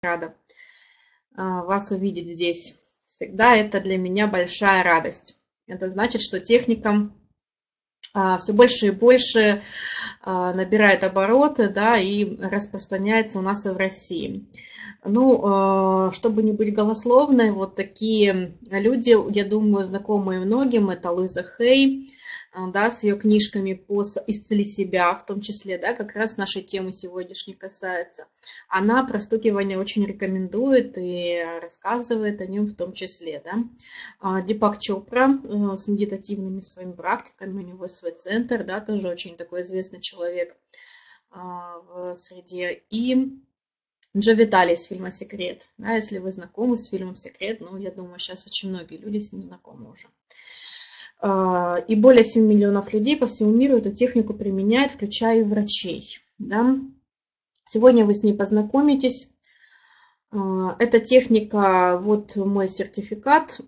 рада вас увидеть здесь. Всегда это для меня большая радость. Это значит, что техника все больше и больше набирает обороты, да, и распространяется у нас и в России. Ну, чтобы не быть голословной, вот такие люди, я думаю, знакомые многим, это Луиза Хей, да, с ее книжками по «Исцели себя», в том числе, да, как раз нашей темы сегодняшней касается. Она простукивание очень рекомендует и рассказывает о нем в том числе, да. Дипак Чопра с медитативными своими практиками, у него свой центр, да, тоже очень такой известный человек в среде. И Джо Витали из фильма «Секрет». Да, если вы знакомы с фильмом «Секрет», ну, я думаю, сейчас очень многие люди с ним знакомы уже. И более 7 миллионов людей по всему миру эту технику применяют, включая и врачей. Да. Сегодня вы с ней познакомитесь. Эта техника, вот мой сертификат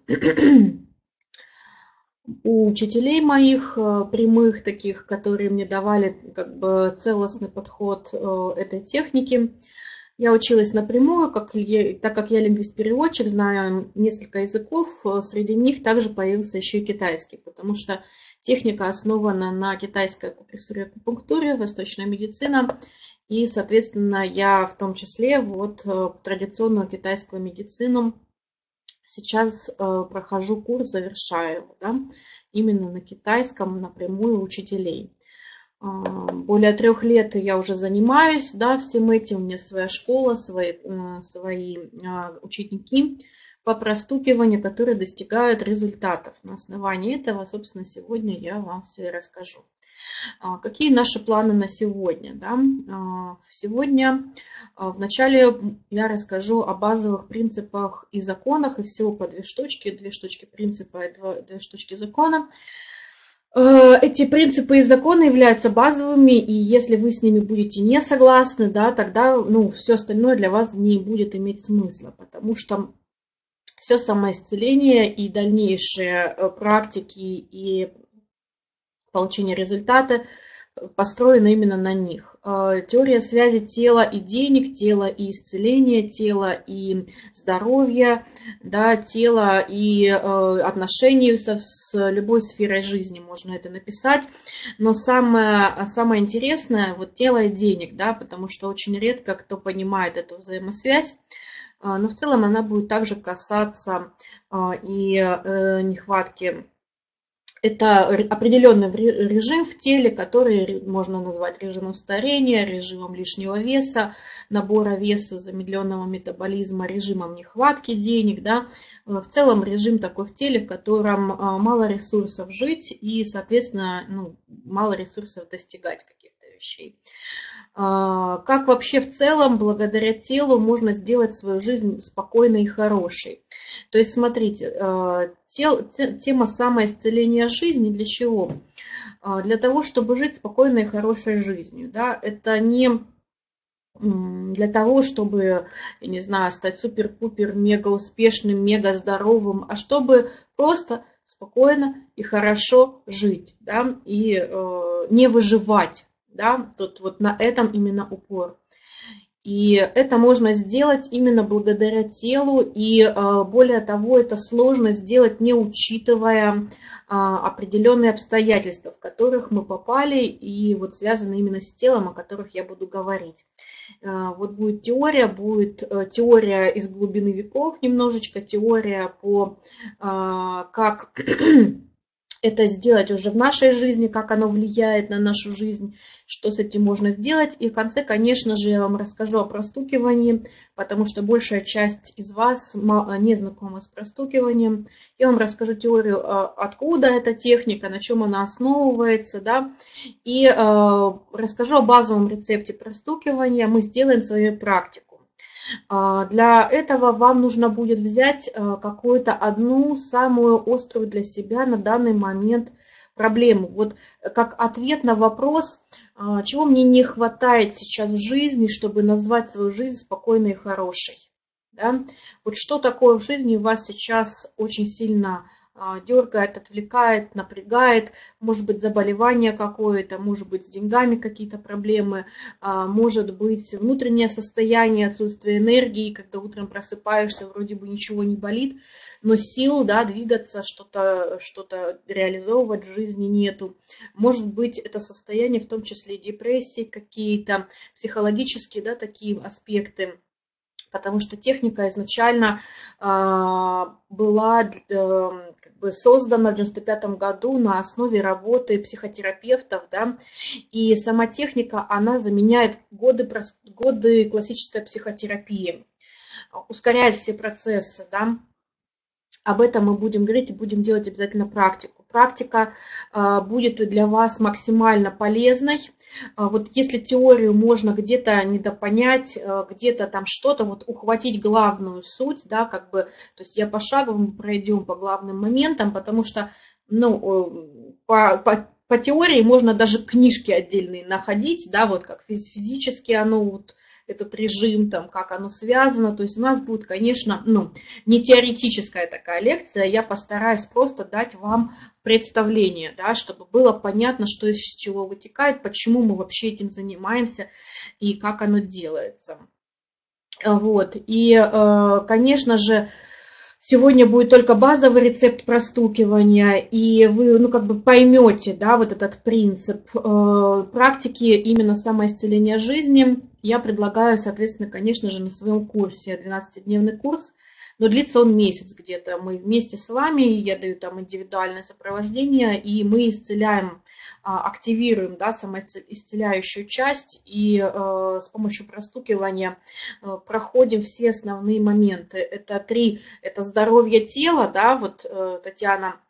у учителей моих прямых таких, которые мне давали как бы целостный подход этой техники. Я училась напрямую, так как я лингвист-переводчик, знаю несколько языков, среди них также появился еще и китайский, потому что техника основана на китайской акупрессуре, акупунктуре, восточная медицина, и, соответственно, я в том числе вот традиционную китайскую медицину сейчас прохожу курс, завершаю его, да, именно на китайском, напрямую у учителей. Более 3 лет я уже занимаюсь, да, всем этим. У меня своя школа, свои ученики по простукиванию, которые достигают результатов. На основании этого, собственно, сегодня я вам все и расскажу. Какие наши планы на сегодня? Да? Сегодня вначале я расскажу о базовых принципах и законах, и всего по 2 штучки. 2 штучки принципа и 2 штучки закона. Эти принципы и законы являются базовыми, и если вы с ними будете не согласны, да, тогда все остальное для вас не будет иметь смысла, потому что все самоисцеление и дальнейшие практики и получение результата построено именно на них. Теория связи тела и денег, тела и исцеления, тела и здоровья, да, тела и отношений с любой сферой жизни можно это написать. Но самое интересное вот тело и денег, да, потому что очень редко кто понимает эту взаимосвязь. Но в целом она будет также касаться и нехватки. Это определенный режим в теле, который можно назвать режимом старения, режимом лишнего веса, набора веса, замедленного метаболизма, режимом нехватки денег. Да. В целом режим такой в теле, в котором мало ресурсов жить и, соответственно, мало ресурсов достигать каких-то вещей. Как вообще в целом благодаря телу можно сделать свою жизнь спокойной и хорошей. То есть, смотрите, тема самоисцеления жизни для чего? Для того, чтобы жить спокойной и хорошей жизнью. Да? Это не для того, чтобы, я не знаю, стать супер-пупер, мега успешным, мега здоровым, а чтобы просто спокойно и хорошо жить, да? И не выживать. Да? Тут вот на этом именно упор. И это можно сделать именно благодаря телу, и более того, это сложно сделать, не учитывая определенные обстоятельства, в которых мы попали, и вот связаны именно с телом, о которых я буду говорить. Вот будет теория из глубины веков, немножечко теория по как это сделать уже в нашей жизни, как оно влияет на нашу жизнь, что с этим можно сделать. И в конце, конечно же, я вам расскажу о простукивании, потому что большая часть из вас не знакома с простукиванием. Я вам расскажу теорию, откуда эта техника, на чем она основывается, да, и расскажу о базовом рецепте простукивания. Мы сделаем свою практику. Для этого вам нужно будет взять какую-то одну самую острую для себя на данный момент проблему. Вот как ответ на вопрос, чего мне не хватает сейчас в жизни, чтобы назвать свою жизнь спокойной и хорошей. Да? Вот что такое в жизни вас сейчас очень сильно дергает, отвлекает, напрягает, может быть заболевание какое-то, может быть с деньгами какие-то проблемы, может быть внутреннее состояние, отсутствие энергии, когда утром просыпаешься, вроде бы ничего не болит, но сил, да, двигаться, что-то реализовывать в жизни нету. Может быть это состояние, в том числе депрессии какие-то, психологические, да, такие аспекты. Потому что техника изначально была как бы создана в 1995 году на основе работы психотерапевтов, да, и сама техника, она заменяет годы классической психотерапии, ускоряет все процессы, да. Об этом мы будем говорить и будем делать обязательно практику. Практика будет для вас максимально полезной. Вот если теорию можно где-то недопонять, где-то там что-то, вот ухватить главную суть, да, как бы, то есть я пошагово пройдем по главным моментам, потому что, ну, по теории можно даже книжки отдельные находить, да, вот как физически оно вот, этот режим, там, как оно связано. То есть у нас будет, конечно, ну, не теоретическая такая лекция, я постараюсь просто дать вам представление, да, чтобы было понятно, что из чего вытекает, почему мы вообще этим занимаемся и как оно делается. Вот. И, конечно же, сегодня будет только базовый рецепт простукивания, и вы, ну, как бы поймете, да, вот этот принцип практики именно самоисцеления жизни. Я предлагаю, соответственно, конечно же, на своем курсе, 12-дневный курс, но длится он месяц где-то. Мы вместе с вами, я даю там индивидуальное сопровождение, и мы исцеляем, активируем, да, самоисцеляющую часть, и с помощью простукивания проходим все основные моменты. Это три, это здоровье тела, да, вот Татьяна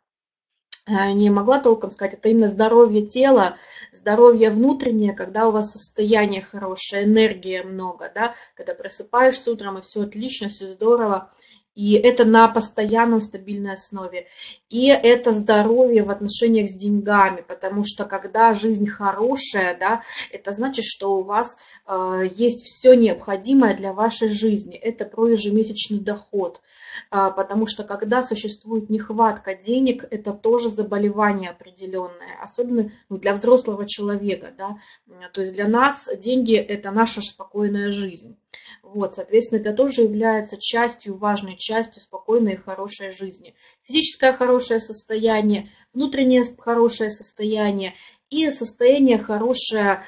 не могла толком сказать, это именно здоровье тела, здоровье внутреннее, когда у вас состояние хорошее, энергии много, да, когда просыпаешься утром и все отлично, все здорово. И это на постоянной стабильной основе. И это здоровье в отношениях с деньгами, потому что когда жизнь хорошая, да, это значит, что у вас есть все необходимое для вашей жизни. Это про ежемесячный доход. Потому что когда существует нехватка денег, это тоже заболевание определенное, особенно, ну, для взрослого человека, да. То есть для нас деньги – это наша спокойная жизнь. Вот, соответственно, это тоже является частью, важной частью спокойной и хорошей жизни. Физическое хорошее состояние, внутреннее хорошее состояние и состояние хорошее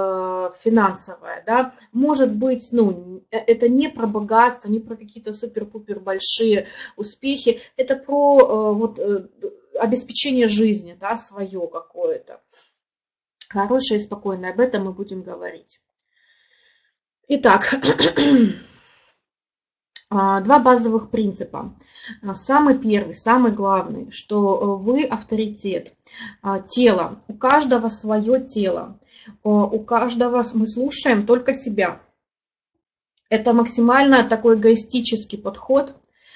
финансовое, да, может быть, ну, это не про богатство, не про какие-то супер-пупер большие успехи, это про вот обеспечение жизни, да, свое какое-то, хорошее и спокойное, об этом мы будем говорить. Итак, два базовых принципа. Самый первый, самый главный, что вы авторитет. Тело. У каждого свое тело. У каждого мы слушаем только себя. Это максимально такой эгоистический подход.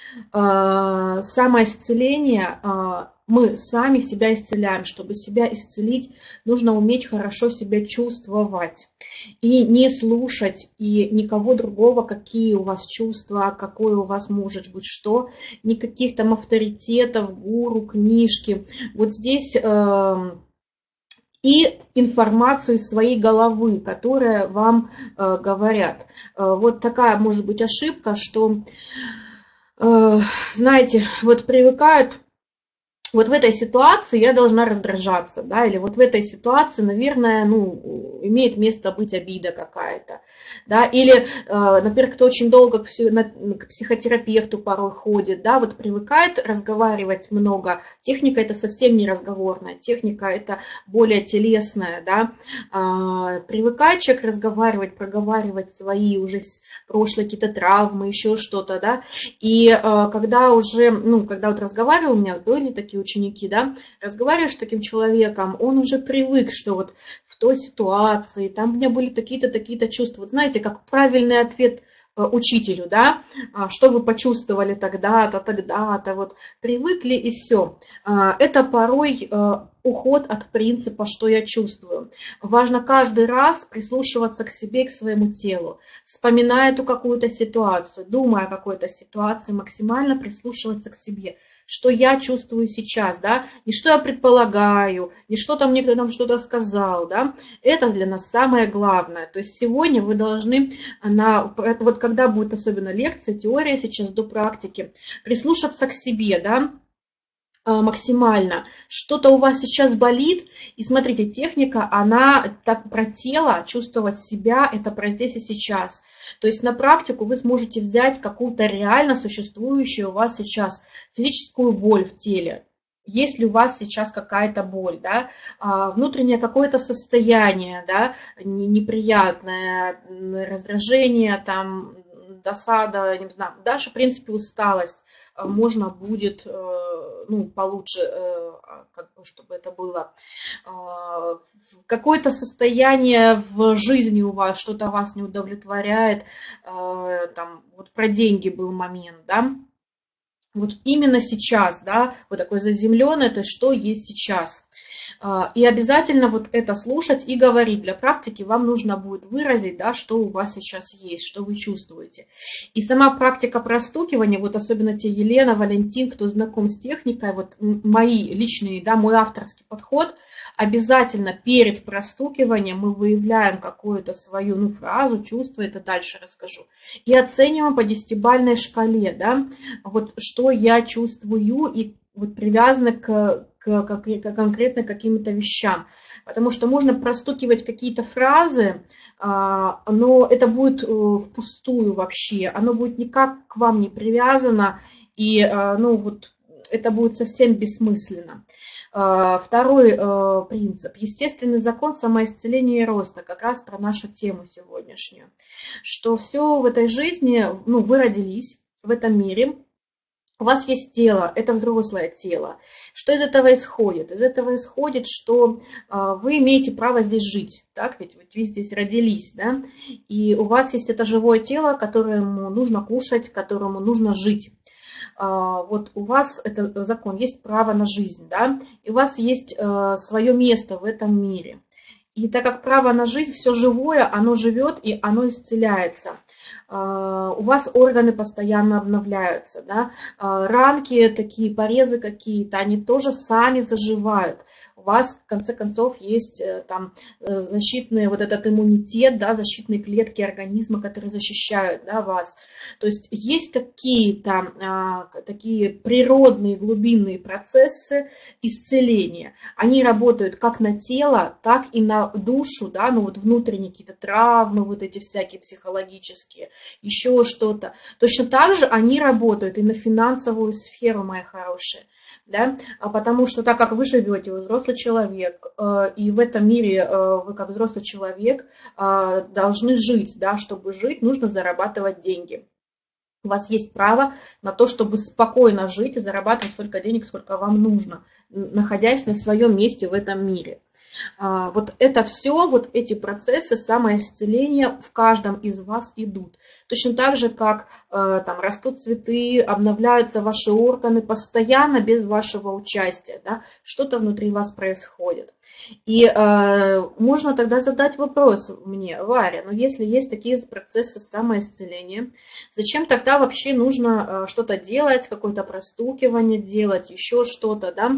Самоисцеление, мы сами себя исцеляем. Чтобы себя исцелить, нужно уметь хорошо себя чувствовать. И не слушать и никого другого, какие у вас чувства, какое у вас может быть что. Никаких там авторитетов, гуру, книжки. Вот здесь и информацию из своей головы, которая вам говорят. Вот такая может быть ошибка, что... знаете, вот привыкают, вот в этой ситуации я должна раздражаться, да, или вот в этой ситуации, наверное, ну, имеет место быть обида какая-то, да, или, например, кто очень долго к психотерапевту порой ходит, да, вот привыкает разговаривать много, техника это совсем не разговорная, техника это более телесная, да, привыкает человек разговаривать, проговаривать свои уже прошлые какие-то травмы, еще что-то, да, и когда уже, ну, когда вот разговариваю, у меня были такие ученики, да, разговариваешь с таким человеком, он уже привык, что вот в той ситуации, там у меня были такие-то, такие-то чувства. Вот знаете, как правильный ответ учителю, да, что вы почувствовали тогда-то, тогда-то, вот привыкли и все. Это порой уход от принципа, что я чувствую. Важно каждый раз прислушиваться к себе, к своему телу, вспоминая эту какую-то ситуацию, думая о какой-то ситуации, максимально прислушиваться к себе, что я чувствую сейчас, да, не что я предполагаю, не что там мне кто-то там что-то сказал, да, это для нас самое главное. То есть сегодня вы должны, вот когда будет особенно лекция, теория сейчас до практики, прислушаться к себе, да, максимально. Что-то у вас сейчас болит, и смотрите, техника, она так про тело, чувствовать себя, это про здесь и сейчас. То есть на практику вы сможете взять какую-то реально существующую у вас сейчас физическую боль в теле. Есть ли у вас сейчас какая-то боль, да, внутреннее какое-то состояние, да, неприятное, раздражение, там, досада, не знаю, даже, в принципе, усталость можно будет, ну, получше, как бы, чтобы это было, какое-то состояние в жизни у вас, что-то вас не удовлетворяет, там, вот про деньги был момент, да, вот именно сейчас, да, вот такой заземленный, то есть что есть сейчас. И обязательно вот это слушать и говорить. Для практики вам нужно будет выразить, да, что у вас сейчас есть, что вы чувствуете. И сама практика простукивания, вот особенно те Елена, Валентин, кто знаком с техникой, вот мои личные, да, мой авторский подход, обязательно перед простукиванием мы выявляем какую-то свою, ну, фразу, чувство, это дальше расскажу, и оцениваем по 10-бальной шкале, да, вот что я чувствую и вот привязано к конкретно каким-то вещам. Потому что можно простукивать какие-то фразы, но это будет впустую вообще, оно будет никак к вам не привязано, и ну, вот, это будет совсем бессмысленно. Второй принцип. Естественный закон самоисцеления и роста. Как раз про нашу тему сегодняшнюю. Что все в этой жизни, ну, вы родились в этом мире, у вас есть тело, это взрослое тело. Что из этого исходит? Из этого исходит, что вы имеете право здесь жить, так? Ведь вы здесь родились, да? И у вас есть это живое тело, которому нужно кушать, которому нужно жить. Вот у вас, это закон, есть право на жизнь, да? И у вас есть свое место в этом мире. И так как право на жизнь, все живое, оно живет и оно исцеляется. У вас органы постоянно обновляются, да? Ранки такие, порезы какие-то, они тоже сами заживают. У вас, в конце концов, есть там защитный вот этот иммунитет, да, защитные клетки организма, которые защищают, да, вас. То есть есть какие-то такие природные глубинные процессы исцеления. Они работают как на тело, так и на душу, да, ну вот внутренние какие-то травмы, вот эти всякие психологические, еще что-то. Точно так же они работают и на финансовую сферу, мои хорошие. Да? Потому что так как вы живете, вы взрослый человек, и в этом мире вы как взрослый человек должны жить, да? Чтобы жить, нужно зарабатывать деньги. У вас есть право на то, чтобы спокойно жить и зарабатывать столько денег, сколько вам нужно, находясь на своем месте в этом мире. Вот это все, вот эти процессы самоисцеления в каждом из вас идут. Точно так же, как там растут цветы, обновляются ваши органы постоянно без вашего участия. Да? Что-то внутри вас происходит. И можно тогда задать вопрос мне, Варя, но если есть такие процессы самоисцеления, зачем тогда вообще нужно что-то делать, какое-то простукивание делать, еще что-то, да?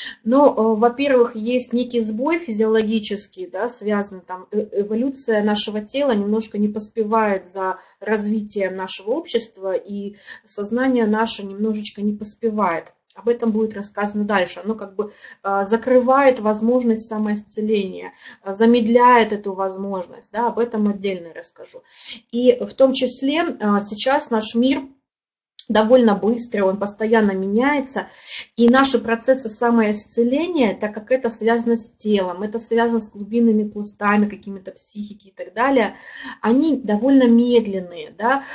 Но, во-первых, есть некий сбой физиологический, да, связанный там, эволюция нашего тела немножко не поспевает за развитием нашего общества, и сознание наше немножечко не поспевает. Об этом будет рассказано дальше. Оно как бы закрывает возможность самоисцеления, замедляет эту возможность. Да, об этом отдельно расскажу. И в том числе сейчас наш мир довольно быстро, он постоянно меняется, и наши процессы самоисцеления, так как это связано с телом, это связано с глубинными пластами, какими-то психики и так далее, они довольно медленные, да,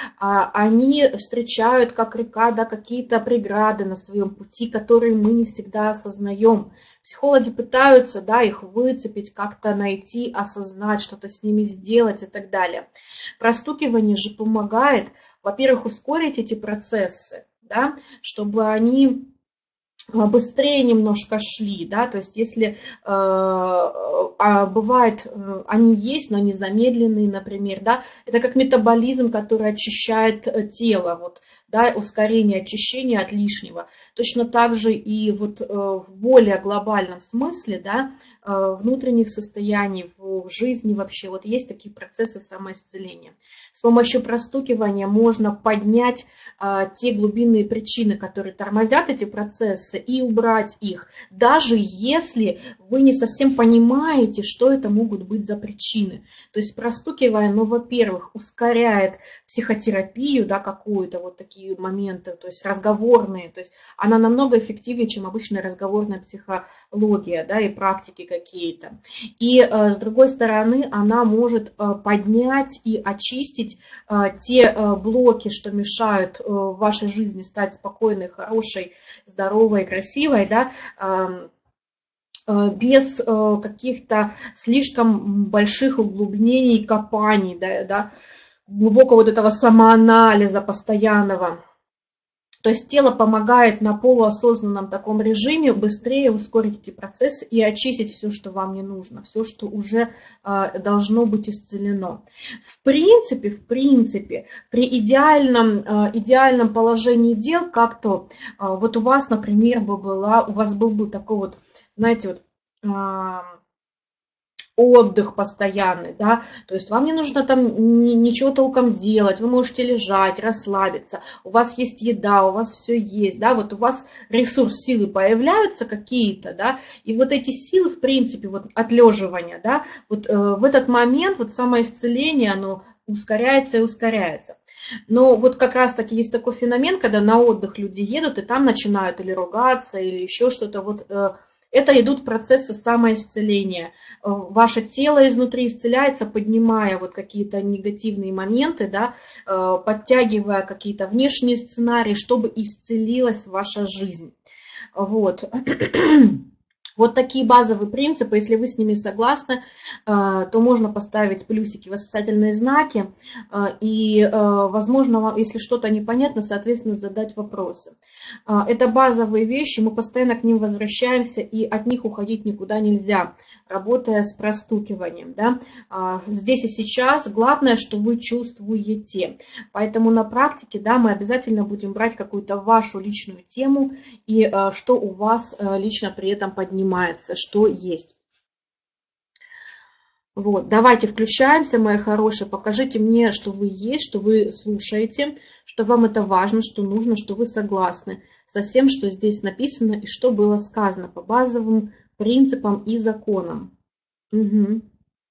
они встречают, как река, да, какие-то преграды на своем пути, которые мы не всегда осознаем. Психологи пытаются, да, их выцепить, как-то найти, осознать, что-то с ними сделать и так далее. Простукивание же помогает, во-первых, ускорить эти процессы, да, чтобы они быстрее немножко шли, да, то есть если бывает, они есть, но они замедленные, например, да, это как метаболизм, который очищает тело, вот, да, ускорение очищения от лишнего. Точно так же и вот в более глобальном смысле, да, внутренних состояний в жизни вообще, вот есть такие процессы самоисцеления. С помощью простукивания можно поднять те глубинные причины, которые тормозят эти процессы, и убрать их, даже если вы не совсем понимаете, что это могут быть за причины. То есть простукивая, ну, во-первых, ускоряет психотерапию, да, какую-то, вот такие моменты, то есть разговорные, то есть она намного эффективнее, чем обычная разговорная психология, да, и практики какие-то. И с другой стороны, она может поднять и очистить те блоки, что мешают в вашей жизни стать спокойной, хорошей, здоровой, красивой, да, без каких-то слишком больших углублений, копаний, да, глубокого вот этого самоанализа постоянного. То есть тело помогает на полуосознанном таком режиме быстрее ускорить эти процессы и очистить все, что вам не нужно, все, что уже должно быть исцелено. В принципе, при идеальном положении дел, как-то вот у вас, например, у вас был бы такой вот, знаете, вот отдых постоянный, да, то есть вам не нужно там ничего толком делать, вы можете лежать, расслабиться, у вас есть еда, у вас все есть, да, вот у вас ресурс, силы появляются какие-то, да, и вот эти силы, в принципе, вот отлеживания, да, вот в этот момент вот самоисцеление, оно ускоряется и ускоряется. Но вот как раз-таки есть такой феномен, когда на отдых люди едут, и там начинают или ругаться, или еще что-то, вот это идут процессы самоисцеления. Ваше тело изнутри исцеляется, поднимая вот какие-то негативные моменты, да, подтягивая какие-то внешние сценарии, чтобы исцелилась ваша жизнь. Вот. Вот такие базовые принципы, если вы с ними согласны, то можно поставить плюсики, восклицательные знаки, и, возможно, если что-то непонятно, соответственно, задать вопросы. Это базовые вещи, мы постоянно к ним возвращаемся, и от них уходить никуда нельзя, работая с простукиванием. Да? Здесь и сейчас главное, что вы чувствуете. Поэтому на практике, да, мы обязательно будем брать какую-то вашу личную тему, и что у вас лично при этом поднимается, что есть. Вот, давайте включаемся, мои хорошие, покажите мне, что вы есть, что вы слушаете, что вам это важно, что нужно, что вы согласны со всем, что здесь написано и что было сказано по базовым принципам и законам. Угу.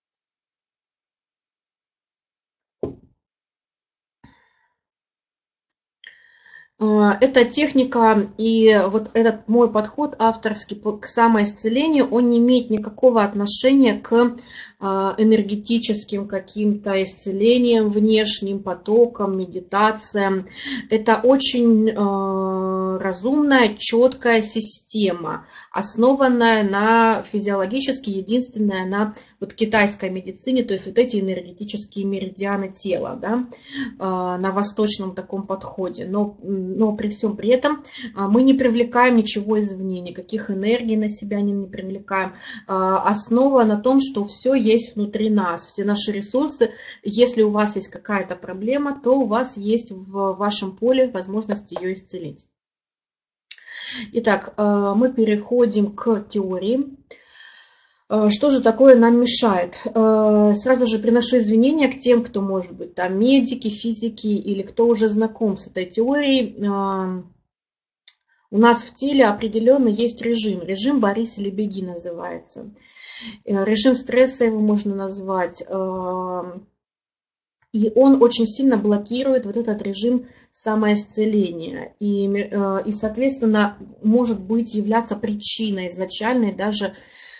Эта техника и вот этот мой подход авторский к самоисцелению, он не имеет никакого отношения к энергетическим каким-то исцелениям, внешним потокам, медитациям. Это очень разумная, четкая система, основанная на физиологически, единственная на вот китайской медицине, то есть вот эти энергетические меридианы тела, да, на восточном таком подходе. Но при всем при этом мы не привлекаем ничего извне, никаких энергий на себя не привлекаем. Основа на том, что все есть внутри нас, все наши ресурсы. Если у вас есть какая-то проблема, то у вас есть в вашем поле возможность ее исцелить. Итак, мы переходим к теории. Что же такое нам мешает? Сразу же приношу извинения к тем, кто, может быть, там медики, физики или кто уже знаком с этой теорией. У нас в теле определенно есть режим. Режим «борись или беги» называется. Режим стресса его можно назвать. И он очень сильно блокирует вот этот режим самоисцеления. И соответственно, может быть, являться причиной изначальной даже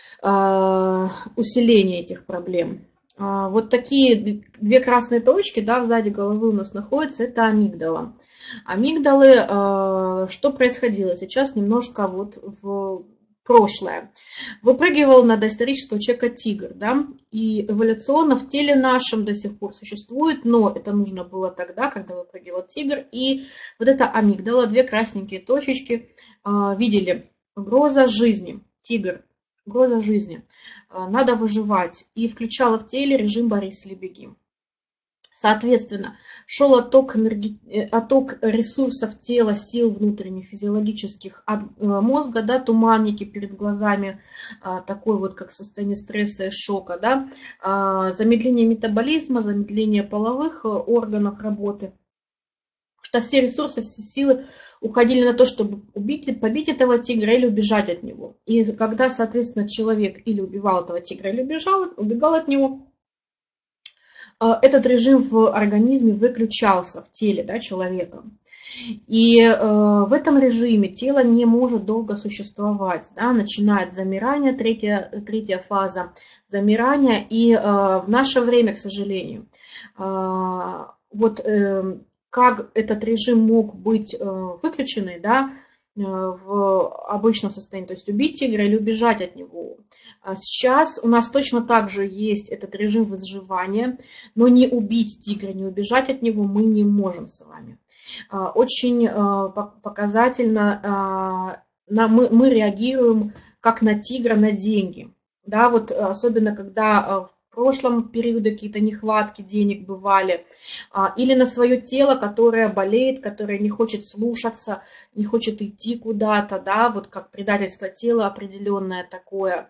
усиления этих проблем. Вот такие две красные точки, да, сзади головы у нас находятся, это амигдала. Амигдалы, что происходило? Сейчас немножко вот прошлое. Выпрыгивал на доисторического человека тигр, да, и эволюционно в теле нашем до сих пор существует, но это нужно было тогда, когда выпрыгивал тигр, и вот это амигдала, две красненькие точечки, видели, угроза жизни, тигр, угроза жизни, надо выживать, и включала в теле режим «борись или беги». Соответственно, шел отток ресурсов тела, сил внутренних, физиологических от мозга, да, туманники перед глазами, такой вот как состояние стресса и шока, да, замедление метаболизма, замедление половых органов работы. Что все ресурсы, все силы уходили на то, чтобы побить этого тигра или убежать от него. И когда, соответственно, человек или убивал этого тигра, или убегал от него, этот режим в организме выключался в теле, да, человека. И в этом режиме тело не может долго существовать. Да, начинает замирание, третья фаза замирания. И в наше время, к сожалению, вот как этот режим мог быть выключенный, да, в обычном состоянии, то есть убить тигра или убежать от него. Сейчас у нас точно так же есть этот режим выживания, но не убить тигра, не убежать от него мы не можем с вами. Очень показательно мы реагируем как на тигра, на деньги. Да, вот особенно когда в прошлом периоде какие-то нехватки денег бывали, или на свое тело, которое болеет, которое не хочет слушаться, не хочет идти куда-то, да, вот как предательство тела определенное такое.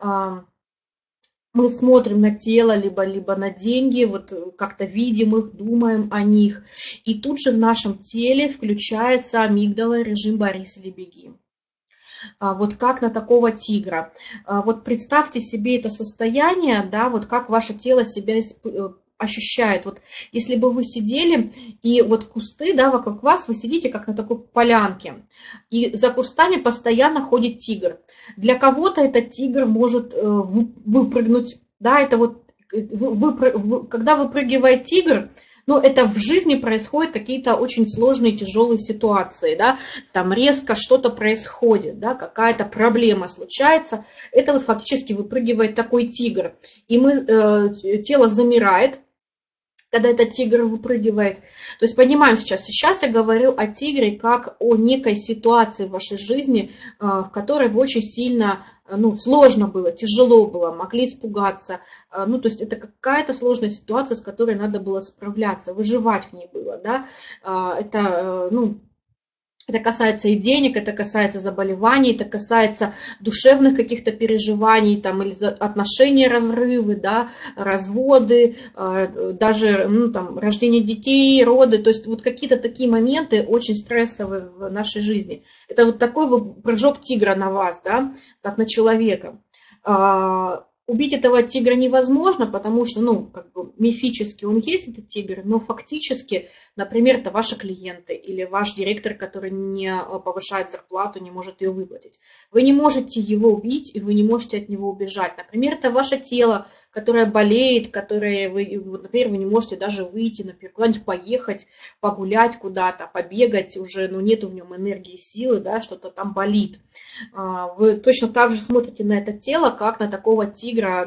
Мы смотрим на тело, либо на деньги, вот как-то видим их, думаем о них, и тут же в нашем теле включается амигдала, режим «борись или беги». Вот как на такого тигра. Вот представьте себе это состояние, да, вот как ваше тело себя ощущает. Вот если бы вы сидели, и вот кусты, да, вокруг вас, вы сидите как на такой полянке, и за кустами постоянно ходит тигр. Для кого-то этот тигр может выпрыгнуть, да, это вот, когда выпрыгивает тигр, но это в жизни происходят какие-то очень сложные, тяжелые ситуации, да, там резко что-то происходит, да, какая-то проблема случается, это вот фактически выпрыгивает такой тигр, и тело замирает, когда этот тигр выпрыгивает. То есть понимаем сейчас я говорю о тигре как о некой ситуации в вашей жизни, в которой вы очень сильно, сложно было, тяжело было, могли испугаться. То есть это какая-то сложная ситуация, с которой надо было справляться, выживать в ней было, да. Это касается и денег, это касается заболеваний, это касается душевных каких-то переживаний, там, или отношения, разрывы, да, разводы, даже рождение детей, роды. То есть вот какие-то такие моменты очень стрессовые в нашей жизни. Это вот такой вот прыжок тигра на вас, да, как на человека. Убить этого тигра невозможно, потому что, мифически он есть, этот тигр, но фактически, например, это ваши клиенты или ваш директор, который не повышает зарплату, не может ее выплатить. Вы не можете его убить, и вы не можете от него убежать. Например, это ваше тело, которое болеет, например, вы не можете даже выйти, например, куда-нибудь поехать, погулять куда-то, побегать, уже нету в нем энергии, силы, да, что-то там болит. Вы точно так же смотрите на это тело, как на такого тигра,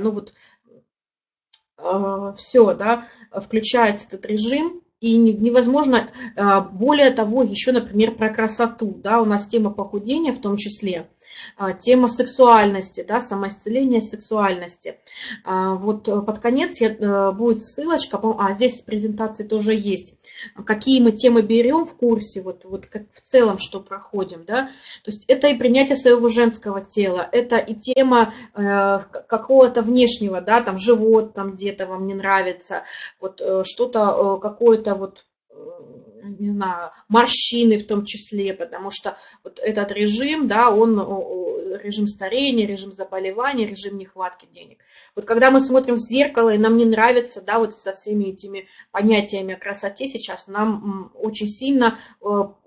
все, да, включается этот режим, и невозможно, более того, еще, например, про красоту, да, у нас тема похудения в том числе, тема сексуальности, да, самоисцеления сексуальности. Вот под конец будет ссылочка, здесь презентации тоже есть, какие мы темы берем в курсе, вот как в целом, что проходим, да, то есть это и принятие своего женского тела, это и тема какого-то внешнего, да, там живот там где-то вам не нравится, вот что-то, какое-то вот, не знаю, морщины в том числе, потому что вот этот режим, да, он режим старения, режим заболевания, режим нехватки денег. Вот когда мы смотрим в зеркало, и нам не нравится, да, вот со всеми этими понятиями о красоте сейчас, нам очень сильно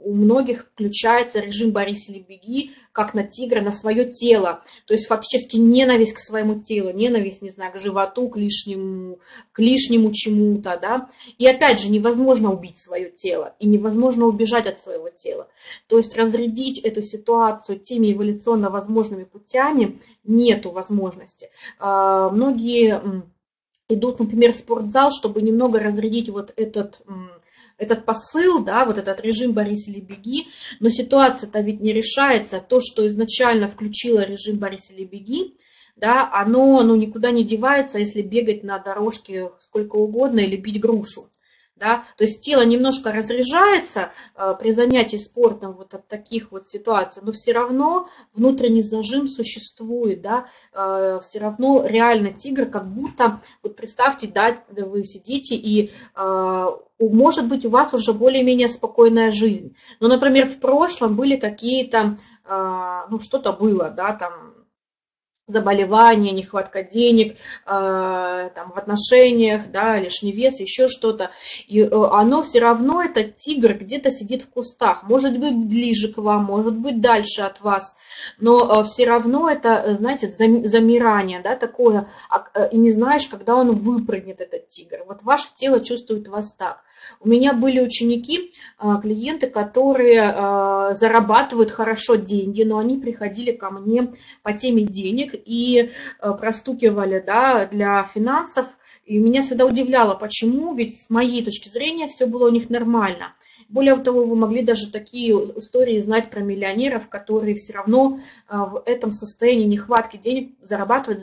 у многих включается режим «борись или беги», как на тигра, на свое тело. То есть фактически ненависть к своему телу, ненависть, не знаю, к животу, к лишнему чему-то, да. И опять же, невозможно убить свое тело, и невозможно убежать от своего тела. То есть разрядить эту ситуацию теми эволюционно возможными путями нету возможности. Многие идут, например, в спортзал, чтобы немного разрядить вот этот посыл, да, вот этот режим «борись или беги», но ситуация-то ведь не решается. То, что изначально включило режим «борись или беги», да, оно никуда не девается, если бегать на дорожке сколько угодно или бить грушу. Да? То есть тело немножко разряжается при занятии спортом вот от таких вот ситуаций, но все равно внутренний зажим существует, да? Все равно реально тигр, как будто, вот представьте, да, вы сидите и может быть у вас уже более-менее спокойная жизнь, но, например, в прошлом были какие-то, ну что-то было, да, там, заболевания, нехватка денег, там, в отношениях, да, лишний вес, еще что-то. И оно все равно, этот тигр где-то сидит в кустах. Может быть, ближе к вам, может быть, дальше от вас. Но все равно это, знаете, замирание, да, такое. И не знаешь, когда он выпрыгнет, этот тигр. Вот ваше тело чувствует вас так. У меня были ученики, клиенты, которые зарабатывают хорошо деньги, но они приходили ко мне по теме денег и простукивали, да, для финансов. И меня всегда удивляло, почему, ведь с моей точки зрения все было у них нормально. Более того, вы могли даже такие истории знать про миллионеров, которые все равно в этом состоянии нехватки денег зарабатывают.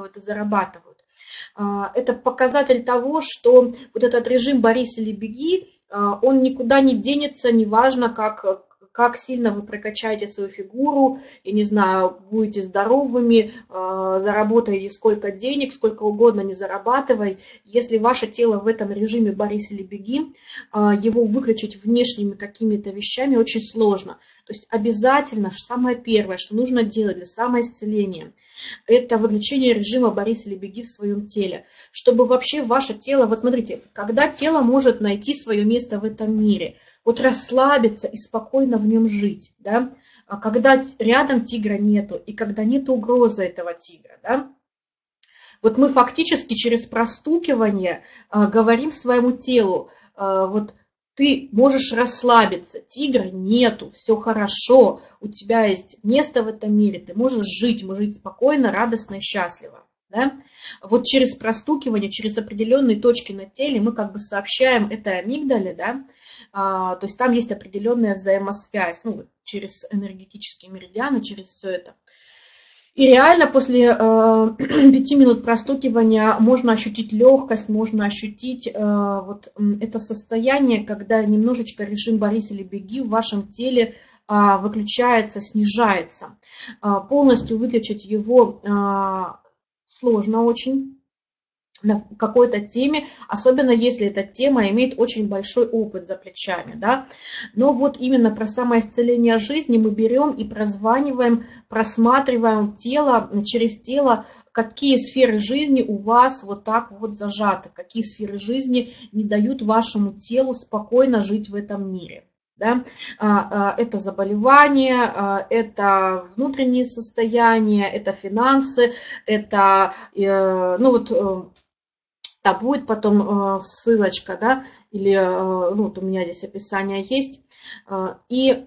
Это показатель того, что вот этот режим «борись или беги», он никуда не денется, неважно, как сильно вы прокачаете свою фигуру, я не знаю, будете здоровыми, заработаете сколько денег, сколько угодно не зарабатывай. Если ваше тело в этом режиме «борись или беги», его выключить внешними какими-то вещами очень сложно. То есть обязательно, самое первое, что нужно делать для самоисцеления, это выключение режима «борись или беги» в своем теле. Чтобы вообще ваше тело, вот смотрите, когда тело может найти свое место в этом мире, вот расслабиться и спокойно в нем жить, да, когда рядом тигра нету и когда нет угрозы этого тигра, да, вот мы фактически через простукивание говорим своему телу, вот ты можешь расслабиться, тигра нету, все хорошо, у тебя есть место в этом мире, ты можешь жить спокойно, радостно и счастливо. Да? Вот через простукивание, через определенные точки на теле мы как бы сообщаем этой амигдале, да? То есть там есть определенная взаимосвязь, ну, через энергетические меридианы, через все это. И реально после 5 минут простукивания можно ощутить легкость, можно ощутить вот это состояние, когда немножечко режим «борись или беги» в вашем теле выключается, снижается. Полностью выключить его сложно очень на какой-то теме, особенно если эта тема имеет очень большой опыт за плечами, да. Но вот именно про самоисцеление жизни мы берем и прозваниваем, просматриваем тело, через тело, какие сферы жизни у вас вот так вот зажаты, какие сферы жизни не дают вашему телу спокойно жить в этом мире. Да? Это заболевания, это внутренние состояния, это финансы, это, ну вот, да, будет потом ссылочка, да, или, ну, вот у меня здесь описание есть. И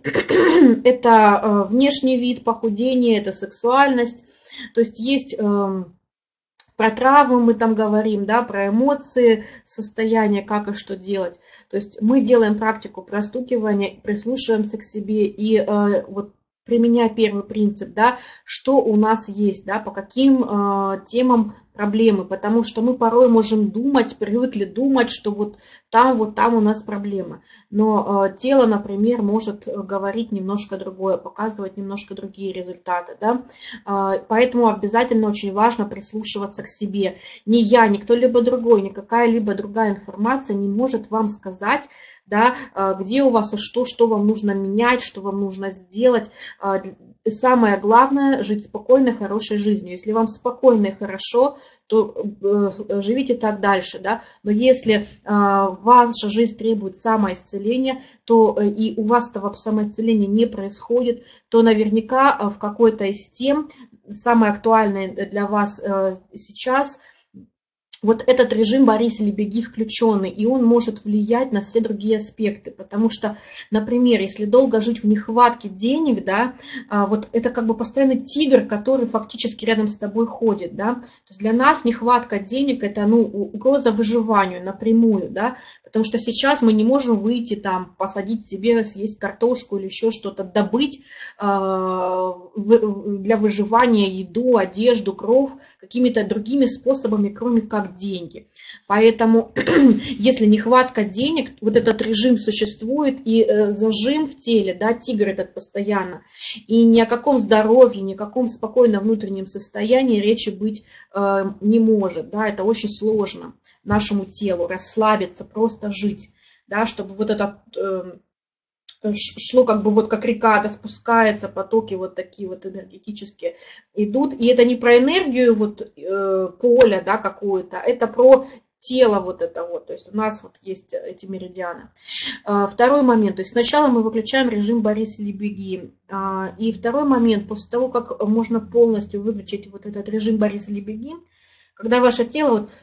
это внешний вид похудения, это сексуальность, то есть есть... Про травмы мы там говорим, да, про эмоции, состояние, как и что делать. То есть мы делаем практику простукивания, прислушиваемся к себе и вот применяя первый принцип, да, что у нас есть, да, по каким темам проблемы, потому что мы порой можем думать, привыкли думать, что вот там у нас проблемы. Но тело, например, может говорить немножко другое, показывать немножко другие результаты, да. Поэтому обязательно очень важно прислушиваться к себе. Ни я, ни кто-либо другой, ни какая-либо другая информация не может вам сказать, да, где у вас и что вам нужно менять, что вам нужно сделать. самое главное – жить спокойной, хорошей жизнью. Если вам спокойно и хорошо, то живите так дальше, да. Но если ваша жизнь требует самоисцеления, то и у вас этого самоисцеления не происходит, то наверняка в какой-то из тем, самое актуальное для вас сейчас – вот этот режим «борись или беги» включенный, и он может влиять на все другие аспекты, потому что, например, если долго жить в нехватке денег, да, вот это как бы постоянный тигр, который фактически рядом с тобой ходит, да, то есть для нас нехватка денег – это, ну, угроза выживанию напрямую, да, потому что сейчас мы не можем выйти там, посадить себе, съесть картошку или еще что-то, добыть для выживания еду, одежду, кров какими-то другими способами, кроме как деньги. Поэтому, если нехватка денег, вот этот режим существует, и зажим в теле, да, тигр этот постоянно, и ни о каком здоровье, ни о каком спокойном внутреннем состоянии речи быть не может, да, это очень сложно нашему телу расслабиться, просто жить, да, чтобы вот это шло как бы вот как река, да, спускается, потоки вот такие вот энергетические идут. И это не про энергию вот поля, да, какое-то, это про тело вот это вот. То есть у нас вот есть эти меридианы. Второй момент. То есть сначала мы выключаем режим «борись или беги». И второй момент. После того, как можно полностью выключить вот этот режим «борись или беги», когда ваше тело вот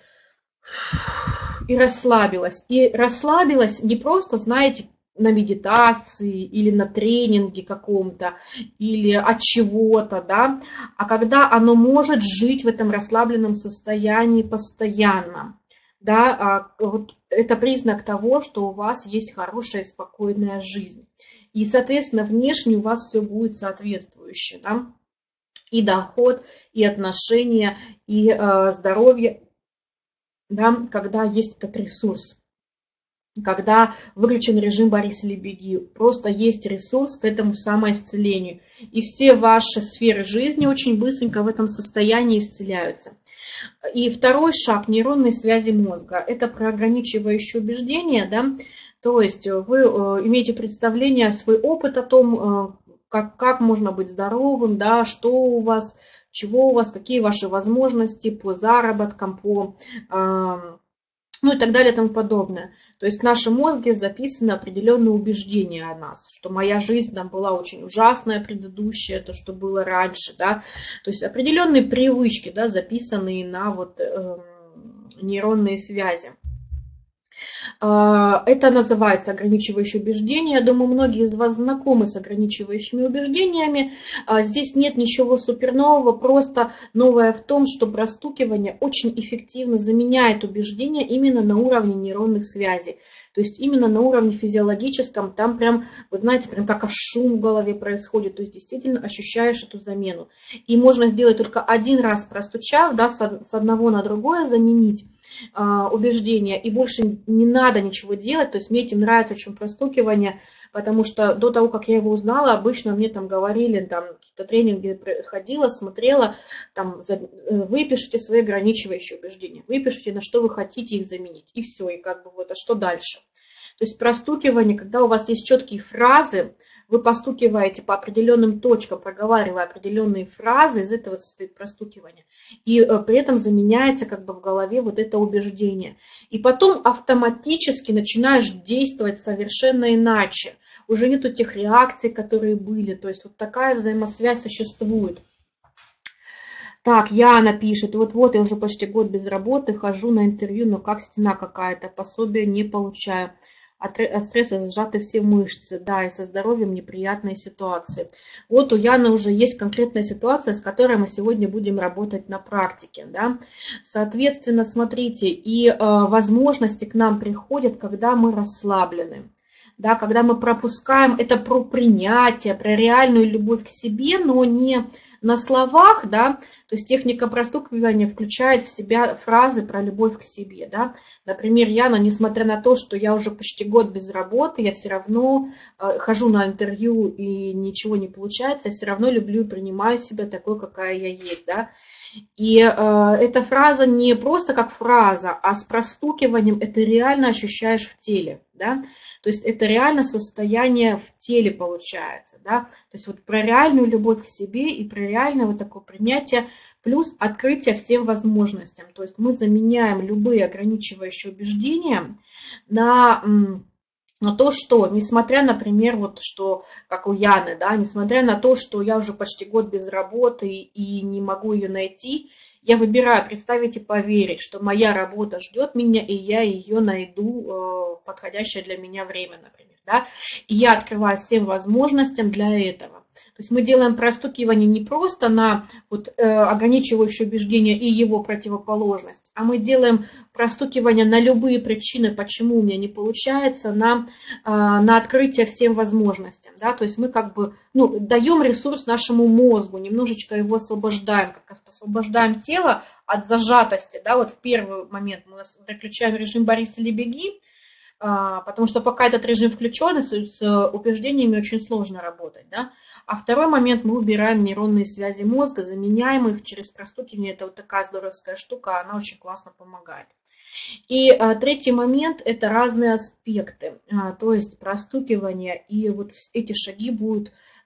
и расслабилось. И расслабилось не просто, знаете, на медитации или на тренинге каком-то, или от чего-то, да, а когда оно может жить в этом расслабленном состоянии постоянно, да, вот это признак того, что у вас есть хорошая, спокойная жизнь. И, соответственно, внешне у вас все будет соответствующе, да, и доход, и отношения, и здоровье, да, когда есть этот ресурс. Когда выключен режим «борись или беги», просто есть ресурс к этому самоисцелению. И все ваши сферы жизни очень быстренько в этом состоянии исцеляются. И второй шаг – нейронные связи мозга. Это про ограничивающие убеждения, да? То есть вы имеете представление, свой опыт о том, как можно быть здоровым, да, что у вас, чего у вас, какие ваши возможности по заработкам, по... ну и так далее и тому подобное. То есть в нашем мозге записаны определенные убеждения о нас, что моя жизнь там была очень ужасная предыдущая, то, что было раньше, да. То есть определенные привычки, да, записанные на вот нейронные связи. Это называется ограничивающие убеждения. Я думаю, многие из вас знакомы с ограничивающими убеждениями. Здесь нет ничего супернового, просто новое в том, что простукивание очень эффективно заменяет убеждения именно на уровне нейронных связей. То есть именно на уровне физиологическом, там прям, вы знаете, прям как шум в голове происходит, то есть действительно ощущаешь эту замену. И можно сделать только один раз простучав, да, с одного на другое заменить убеждения, и больше не надо ничего делать. То есть мне этим нравится очень простукивание, потому что до того, как я его узнала, обычно мне там говорили, там какие-то тренинги ходила, смотрела, там выпишите свои ограничивающие убеждения, выпишите, на что вы хотите их заменить, и все, и как бы вот, а что дальше? То есть простукивание, когда у вас есть четкие фразы, вы постукиваете по определенным точкам, проговаривая определенные фразы, из этого состоит простукивание. И при этом заменяется как бы в голове вот это убеждение. И потом автоматически начинаешь действовать совершенно иначе. Уже нету тех реакций, которые были. То есть вот такая взаимосвязь существует. Так, Яна пишет, вот-вот я уже почти год без работы, хожу на интервью, но как стена какая-то, пособие не получаю. От стресса сжаты все мышцы, да, и со здоровьем неприятные ситуации. Вот у Яны уже есть конкретная ситуация, с которой мы сегодня будем работать на практике, да. Соответственно, смотрите, и возможности к нам приходят, когда мы расслаблены, да, когда мы пропускаем, это про принятие, про реальную любовь к себе, но не на словах, да, то есть техника простукивания включает в себя фразы про любовь к себе, да. Например, Яна, несмотря на то, что я уже почти год без работы, я все равно хожу на интервью и ничего не получается, я все равно люблю и принимаю себя такой, какая я есть, да. И эта фраза не просто как фраза, а с простукиванием это реально ощущаешь в теле, да. То есть это реально состояние в теле получается, да. То есть вот про реальную любовь к себе и про реальное вот такое принятие, плюс открытие всем возможностям. То есть мы заменяем любые ограничивающие убеждения на то, что, несмотря, например, вот что, как у Яны, да, несмотря на то, что я уже почти год без работы и не могу ее найти, я выбираю представить и поверить, что моя работа ждет меня, и я ее найду в подходящее для меня время, например, да, и я открываю всем возможностям для этого. То есть мы делаем простукивание не просто на вот, ограничивающее убеждение и его противоположность, а мы делаем простукивание на любые причины, почему у меня не получается, на открытие всем возможностям. Да? То есть мы как бы даем ресурс нашему мозгу, немножечко его освобождаем, как освобождаем тело от зажатости. Да? Вот в первый момент мы выключаем режим «борись или беги», потому что пока этот режим включен, с убеждениями очень сложно работать. Да? А второй момент, мы убираем нейронные связи мозга, заменяем их через простукивание. Это вот такая здоровская штука, она очень классно помогает. И третий момент – это разные аспекты. То есть простукивание и вот эти шаги будут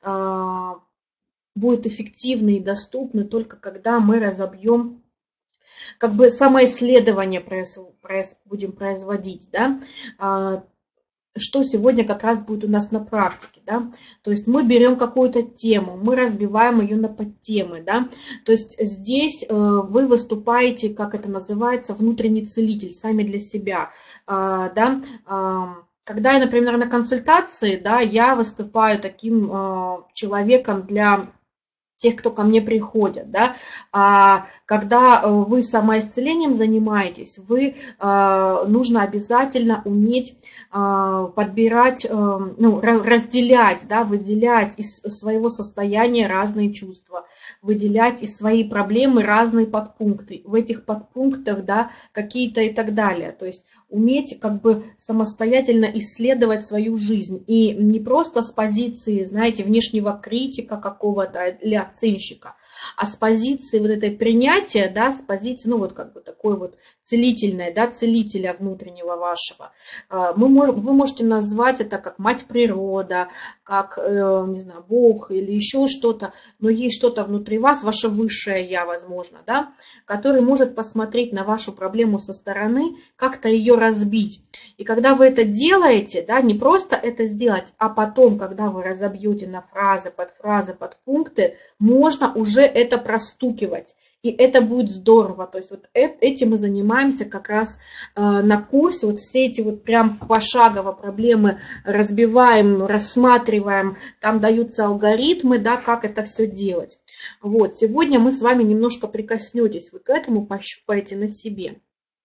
эффективны и доступны только когда мы разобьем, как бы самоисследование будем производить, да, что сегодня как раз будет у нас на практике, да, то есть мы берем какую-то тему, мы разбиваем ее на подтемы, да, то есть здесь вы выступаете, как это называется, внутренний целитель, сами для себя, да, когда я, например, на консультации, да, я выступаю таким человеком для тех, кто ко мне приходят, да, когда вы самоисцелением занимаетесь, нужно обязательно уметь подбирать, разделять, да, выделять из своего состояния разные чувства, выделять из своей проблемы разные подпункты, в этих подпунктах, да, какие-то и так далее, то есть уметь как бы самостоятельно исследовать свою жизнь и не просто с позиции, знаете, внешнего критика какого-то или оценщика, а с позиции вот этой принятия, да, с позиции, вот как бы такой вот целительной, да, целителя внутреннего вашего. Вы можете назвать это как мать природа, как, не знаю, Бог или еще что-то, но есть что-то внутри вас, ваше высшее я, возможно, да, который может посмотреть на вашу проблему со стороны, как-то ее разбить. И когда вы это делаете, да, не просто это сделать, а потом, когда вы разобьете на фразы, подпункты, можно уже это простукивать. И это будет здорово. То есть вот этим мы занимаемся как раз на курсе. Вот все эти вот прям пошагово проблемы разбиваем, рассматриваем. Там даются алгоритмы, да, как это все делать. Вот. Сегодня мы с вами немножко прикоснетесь вы к этому, пощупаете на себе.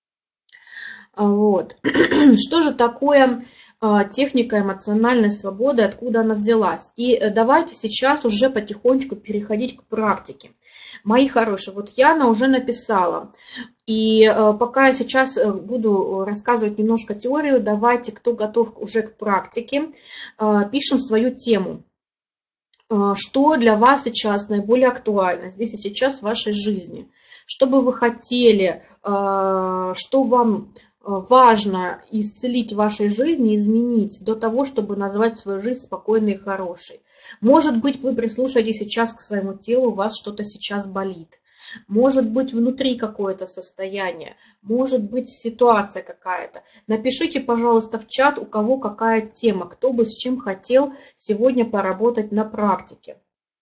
Вот. Что же такое техника эмоциональной свободы, откуда она взялась? И давайте сейчас уже потихонечку переходить к практике. Мои хорошие, вот Яна уже написала. И пока я сейчас буду рассказывать немножко теорию, давайте, кто готов уже к практике, пишем свою тему. Что для вас сейчас наиболее актуально здесь и сейчас в вашей жизни? Что бы вы хотели, что вам важно исцелить в вашей жизни, изменить до того, чтобы назвать свою жизнь спокойной и хорошей. Может быть, вы прислушаетесь сейчас к своему телу, у вас что-то сейчас болит. Может быть, внутри какое-то состояние, может быть, ситуация какая-то. Напишите, пожалуйста, в чат, у кого какая тема, кто бы с чем хотел сегодня поработать на практике.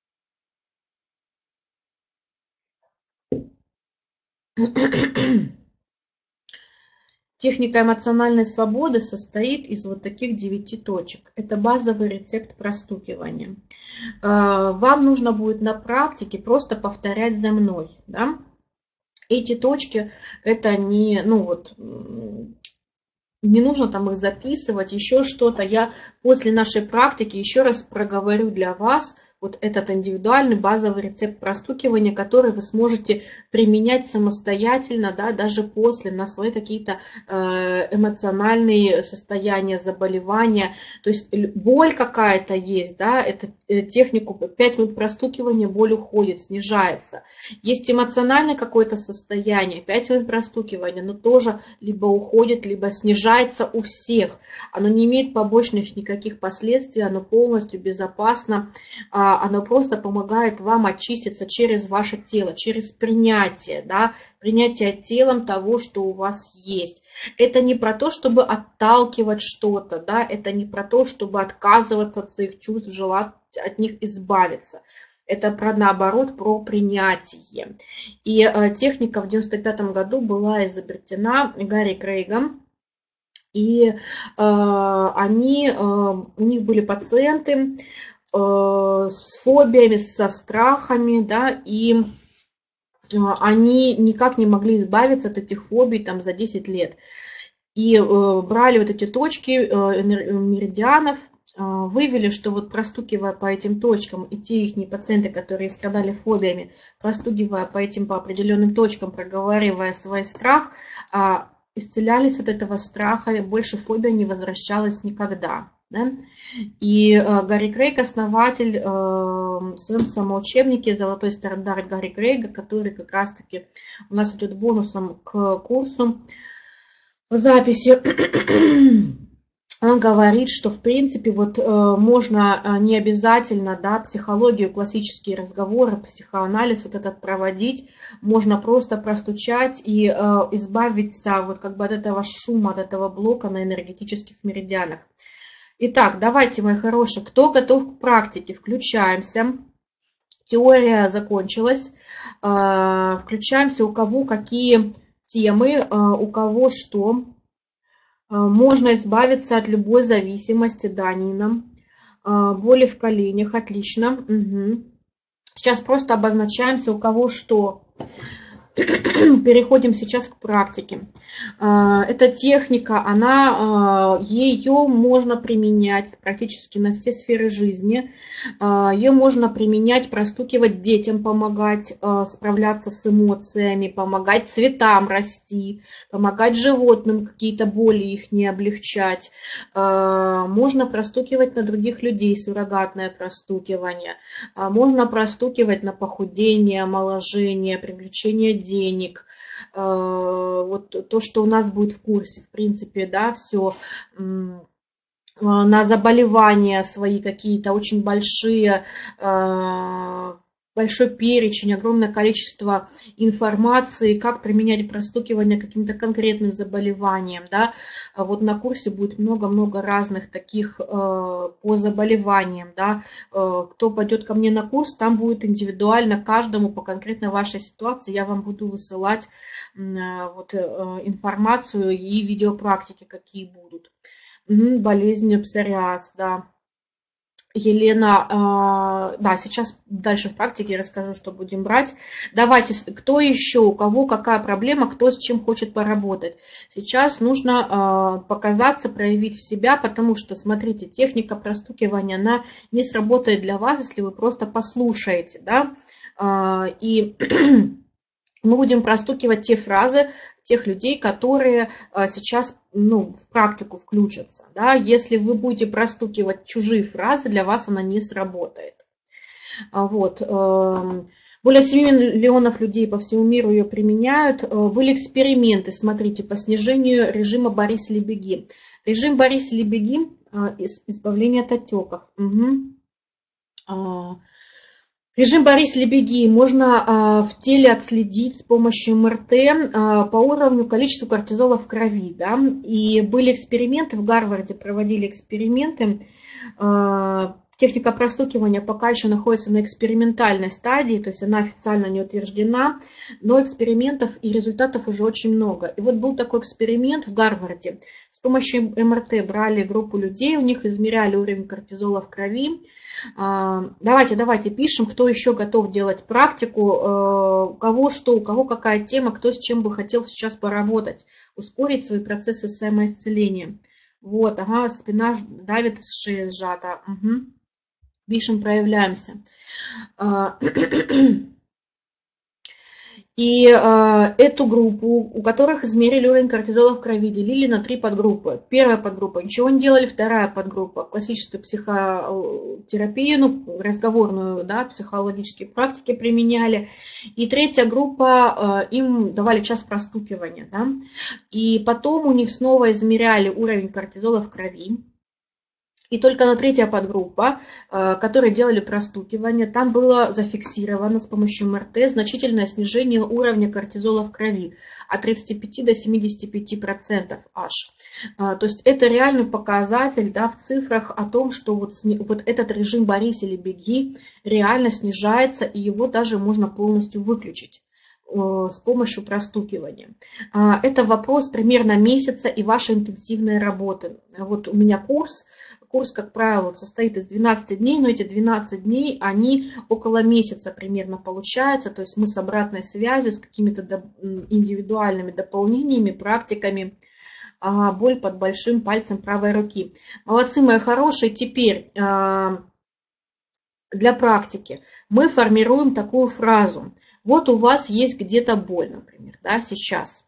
Техника эмоциональной свободы состоит из вот таких 9 точек. Это базовый рецепт простукивания. Вам нужно будет на практике просто повторять за мной. Да? Эти точки, это не, не нужно там их записывать, еще что-то. Я после нашей практики еще раз проговорю для вас, вот этот индивидуальный базовый рецепт простукивания, который вы сможете применять самостоятельно, да, даже после, на свои какие-то эмоциональные состояния, заболевания. То есть боль какая-то есть, да, это технику 5 минут простукивания, боль уходит, снижается. Есть эмоциональное какое-то состояние, 5 минут простукивания, но тоже либо уходит, либо снижается у всех. Оно не имеет побочных никаких последствий, оно полностью безопасно, оно просто помогает вам очиститься через ваше тело, через принятие, да, принятие телом того, что у вас есть. Это не про то, чтобы отталкивать что-то, да, это не про то, чтобы отказываться от своих чувств, желать от них избавиться. Это про, наоборот, про принятие. И техника в 1995 году была изобретена Гарри Крейгом. И у них были пациенты с фобиями, со страхами, да, и они никак не могли избавиться от этих фобий там, за 10 лет. И брали вот эти точки меридианов, вывели, что вот простукивая по этим точкам, и те их пациенты, которые страдали фобиями, простукивая по определенным точкам, проговаривая свой страх, исцелялись от этого страха, и больше фобия не возвращалась никогда. Да? И Гарри Крейг, основатель, в своем самоучебнике «Золотой стандарт Гарри Крейга», который как раз-таки у нас идет бонусом к курсу в записи, он говорит, что в принципе вот можно не обязательно, да, психологию, классические разговоры, психоанализ вот этот проводить, можно просто простучать и избавиться вот как бы от этого шума, от этого блока на энергетических меридианах. Итак, давайте, мои хорошие, кто готов к практике, включаемся. Теория закончилась. Включаемся, у кого какие темы, у кого что. Можно избавиться от любой зависимости, да, Нина. Боли в коленях, отлично. Угу. Сейчас просто обозначаемся, у кого что. Переходим сейчас к практике. Эта техника, ее можно применять практически на все сферы жизни. Ее можно применять, простукивать детям, помогать справляться с эмоциями, помогать цветам расти, помогать животным какие-то боли их не облегчать. Можно простукивать на других людей, суррогатное простукивание. Можно простукивать на похудение, омоложение, привлечение денег. Вот то, что у нас будет в курсе, в принципе, да, все на заболевания свои какие-то очень большие, большой перечень, огромное количество информации, как применять простукивание к каким-то конкретным заболеваниям. Да? Вот на курсе будет много-много разных таких по заболеваниям. Да? Кто пойдет ко мне на курс, там будет индивидуально каждому по конкретно вашей ситуации. Я вам буду высылать вот, информацию и видеопрактики, какие будут. Болезнь псориаз, да. Елена, да, сейчас дальше в практике расскажу, что будем брать. Давайте, кто еще, у кого какая проблема, кто с чем хочет поработать. Сейчас нужно показаться, проявить себя, потому что, смотрите, техника простукивания, она не сработает для вас, если вы просто послушаете, да, и мы будем простукивать те фразы тех людей, которые сейчас в практику включатся. Да? Если вы будете простукивать чужие фразы, для вас она не сработает. Вот. Более 7 миллионов людей по всему миру ее применяют. Были эксперименты, смотрите, по снижению режима «Борись или беги». Режим «Борись или беги» – избавление от отеков. Угу. Режим «Борись или беги» можно в теле отследить с помощью МРТ по уровню количества кортизола в крови. Да? И были эксперименты, в Гарварде проводили эксперименты. Техника простукивания пока еще находится на экспериментальной стадии, то есть она официально не утверждена, но экспериментов и результатов уже очень много. И вот был такой эксперимент в Гарварде. С помощью МРТ брали группу людей, у них измеряли уровень кортизола в крови. Давайте пишем, кто еще готов делать практику, у кого что, у кого какая тема, кто с чем бы хотел сейчас поработать, ускорить свои процессы самоисцеления. Вот, ага, спина давит, шея сжата. Угу. Пишем, проявляемся. И эту группу, у которых измерили уровень кортизола в крови, делили на 3 подгруппы. Первая подгруппа ничего не делали, вторая подгруппа классическую психотерапию, ну, разговорную, да, психологические практики применяли. И третья группа, им давали час простукивания. Да. И потом у них снова измеряли уровень кортизола в крови. И только на третья подгруппа, которые делали простукивание, там было зафиксировано с помощью МРТ значительное снижение уровня кортизола в крови от 35 до 75% аж. То есть это реальный показатель, да, в цифрах о том, что вот этот режим «борись или беги» реально снижается, и его даже можно полностью выключить с помощью простукивания. Это вопрос примерно месяца и вашей интенсивной работы. Вот у меня курс, как правило, состоит из 12 дней, но эти 12 дней, они около месяца примерно получаются, то есть мы с обратной связью, с какими-то индивидуальными дополнениями, практиками. Боль под большим пальцем правой руки. Молодцы, мои хорошие. Теперь для практики мы формируем такую фразу. Вот у вас есть где-то боль, например, да, сейчас.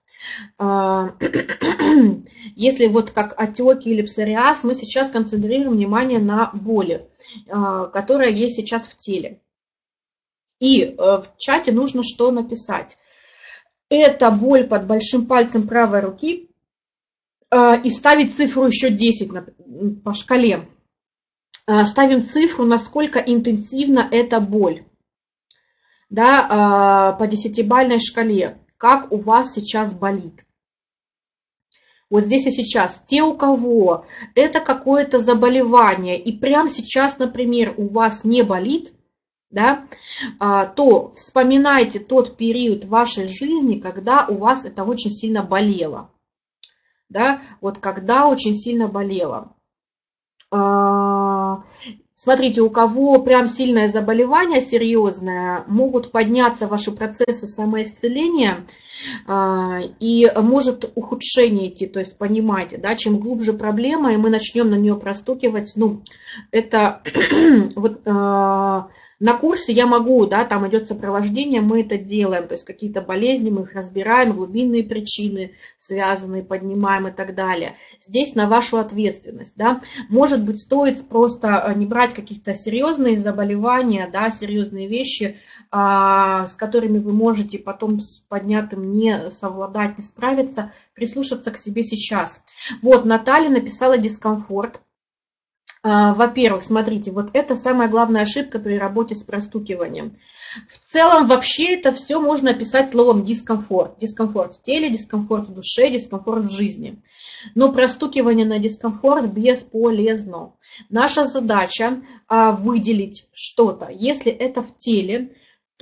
Если вот как отеки или псориаз, мы сейчас концентрируем внимание на боли, которая есть сейчас в теле. И в чате нужно что написать? Это боль под большим пальцем правой руки, и ставить цифру еще 10 по шкале. Ставим цифру, насколько интенсивна эта боль, да, по 10-бальной шкале. Как у вас сейчас болит. Вот здесь и сейчас. Те, у кого это какое-то заболевание, и прямо сейчас, например, у вас не болит, да, то вспоминайте тот период вашей жизни, когда у вас это очень сильно болело. Да, вот когда очень сильно болело. Смотрите, у кого прям сильное заболевание, серьезное, могут подняться ваши процессы самоисцеления и может ухудшение идти. То есть понимаете, да, чем глубже проблема, и мы начнем на нее простукивать, ну, это вот на курсе я могу, да, там идет сопровождение, мы это делаем, то есть какие-то болезни, мы их разбираем, глубинные причины связанные, поднимаем и так далее. Здесь на вашу ответственность, да. Может быть, стоит просто не брать каких-то серьезные заболевания, да, серьезные вещи, с которыми вы можете потом с поднятым не совладать, не справиться, прислушаться к себе сейчас. Вот, Наталья написала дискомфорт. Во-первых, смотрите, вот это самая главная ошибка при работе с простукиванием. В целом вообще это все можно описать словом дискомфорт. Дискомфорт в теле, дискомфорт в душе, дискомфорт в жизни. Но простукивание на дискомфорт бесполезно. Наша задача выделить что-то. Если это в теле,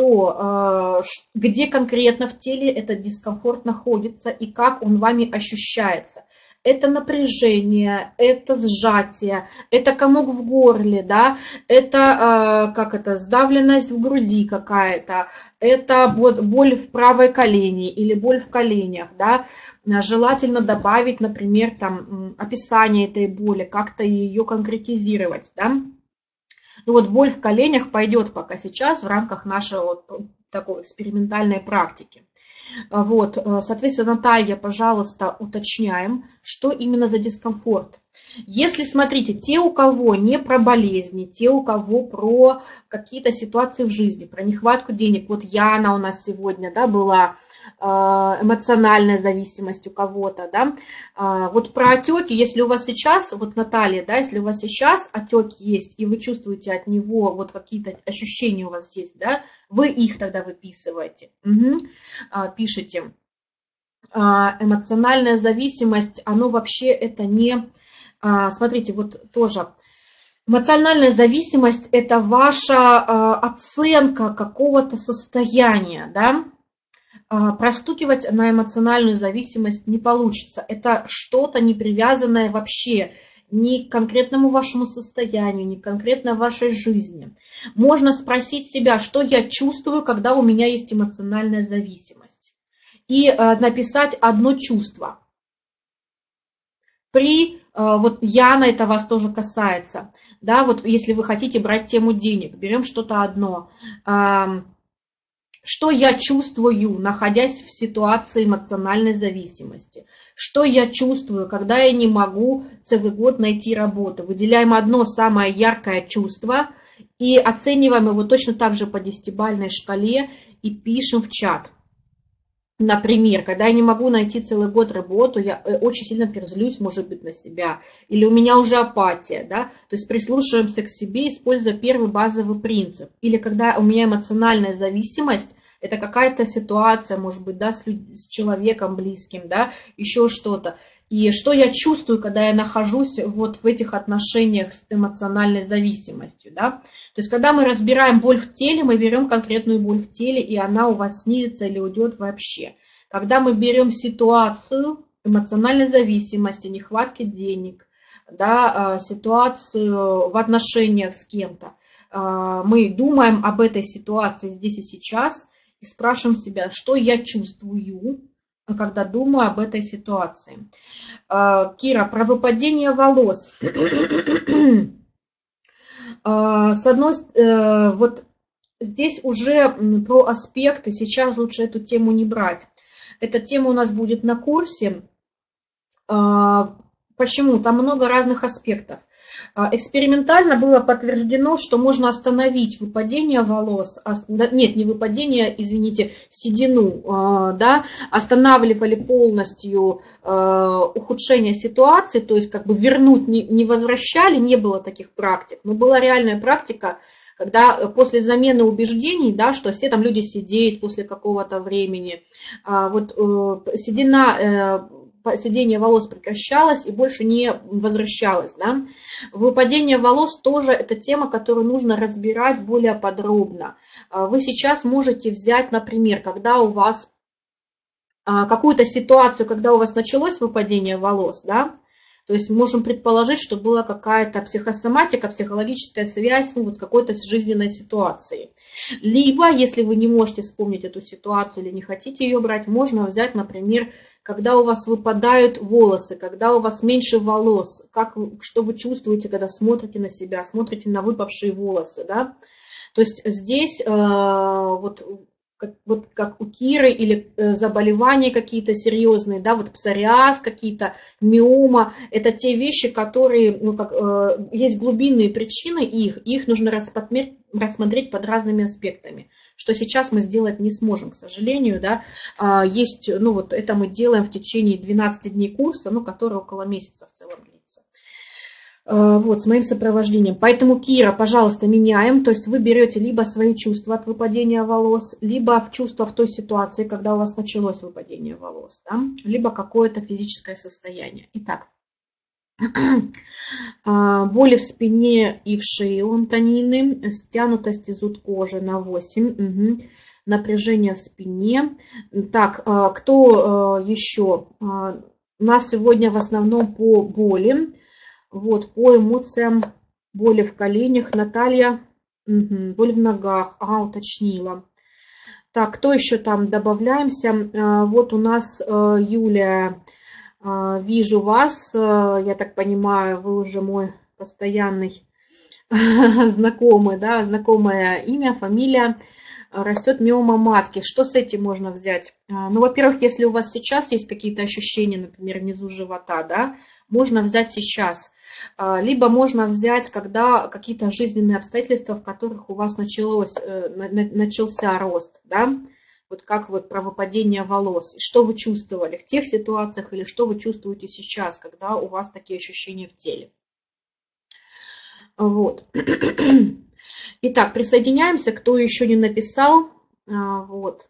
то где конкретно в теле этот дискомфорт находится и как он вами ощущается. Это напряжение, это сжатие, это комок в горле, да, это, сдавленность в груди какая-то, это боль в правой колене или боль в коленях, да. Желательно добавить, например, там, описание этой боли, как-то ее конкретизировать, да. Ну вот боль в коленях пойдет пока сейчас в рамках нашей вот такой экспериментальной практики. Вот, соответственно, Наталья, пожалуйста, уточняем, что именно за дискомфорт. Если, смотрите, те, у кого не про болезни, те, у кого про какие-то ситуации в жизни, про нехватку денег, вот Яна у нас сегодня, да, была, эмоциональная зависимость у кого-то, да, вот про отеки, если у вас сейчас, вот Наталья, да, если у вас сейчас отеки есть, и вы чувствуете от него, вот какие-то ощущения у вас есть, да, вы их тогда выписываете, пишите. Эмоциональная зависимость, оно вообще это не... Смотрите, вот тоже. Эмоциональная зависимость – это ваша оценка какого-то состояния, да? Простукивать на эмоциональную зависимость не получится. Это что-то не привязанное вообще ни к конкретному вашему состоянию, ни к конкретно вашей жизни. Можно спросить себя, что я чувствую, когда у меня есть эмоциональная зависимость. И написать одно чувство. вот Яна, это вас тоже касается, да, вот если вы хотите брать тему денег, берем что-то одно. Что я чувствую, находясь в ситуации эмоциональной зависимости? Что я чувствую, когда я не могу целый год найти работу? Выделяем одно самое яркое чувство и оцениваем его точно так же по 10-бальной шкале и пишем в чат. Например, когда я не могу найти целый год работу, я очень сильно перезлюсь, может быть, на себя. Или у меня уже апатия, да? То есть прислушиваемся к себе, используя первый базовый принцип. Или когда у меня эмоциональная зависимость, это какая-то ситуация, может быть, да, с человеком близким, да, еще что-то. И что я чувствую, когда я нахожусь вот в этих отношениях с эмоциональной зависимостью, да. То есть, когда мы разбираем боль в теле, мы берем конкретную боль в теле, и она у вас снизится или уйдет вообще. Когда мы берем ситуацию эмоциональной зависимости, нехватки денег, да, ситуацию в отношениях с кем-то, мы думаем об этой ситуации здесь и сейчас и спрашиваем себя, что я чувствую, когда думаю об этой ситуации. Кира, про выпадение волос. С одной стороны, вот здесь уже про аспекты, сейчас лучше эту тему не брать. Эта тема у нас будет на курсе. Почему? Там много разных аспектов. Экспериментально было подтверждено, что можно остановить выпадение волос, нет, не выпадение, извините, седину, да, останавливали полностью ухудшение ситуации, то есть как бы вернуть не возвращали, не было таких практик, но была реальная практика, когда после замены убеждений, да, что все там люди сидеют после какого-то времени, вот сидение волос прекращалось и больше не возвращалось. Да? Выпадение волос тоже это тема, которую нужно разбирать более подробно. Вы сейчас можете взять, например, когда у вас какую-то ситуацию, когда у вас началось выпадение волос, да, то есть можем предположить, что была какая-то психосоматика, психологическая связь ну, вот с какой-то жизненной ситуацией. Либо, если вы не можете вспомнить эту ситуацию или не хотите ее брать, можно взять, например, когда у вас выпадают волосы, когда у вас меньше волос, что вы чувствуете, когда смотрите на себя, смотрите на выпавшие волосы. Да? То есть здесь вот как у Киры, или заболевания какие-то серьезные, да, вот псориаз какие-то, миома, это те вещи, которые, ну, есть глубинные причины их нужно рассмотреть под разными аспектами, что сейчас мы сделать не сможем, к сожалению, да, есть, ну, вот это мы делаем в течение 12 дней курса, ну, который около месяца в целом длится. Вот, с моим сопровождением. Поэтому, Кира, пожалуйста, меняем. То есть вы берете либо свои чувства от выпадения волос, либо в чувства в той ситуации, когда у вас началось выпадение волос, да? Либо какое-то физическое состояние. Итак, боли в спине и в шее у Антонины, стянутость и зуд кожи на 8, угу. Напряжение в спине. Так, кто еще? У нас сегодня в основном по боли. Вот, по эмоциям, боли в коленях. Наталья, боль в ногах, уточнила. Так, кто еще там? Добавляемся. Вот у нас Юлия, вижу вас. Я так понимаю, вы уже мой постоянный знакомый, да, знакомое имя, фамилия. Растет миома матки. Что с этим можно взять? Ну, во-первых, если у вас сейчас есть какие-то ощущения, например, внизу живота, да, можно взять сейчас. Либо можно взять, когда какие-то жизненные обстоятельства, в которых у вас начался рост, да, вот как вот про выпадение волос. И что вы чувствовали в тех ситуациях или что вы чувствуете сейчас, когда у вас такие ощущения в теле. Вот. Итак, присоединяемся, кто еще не написал, вот.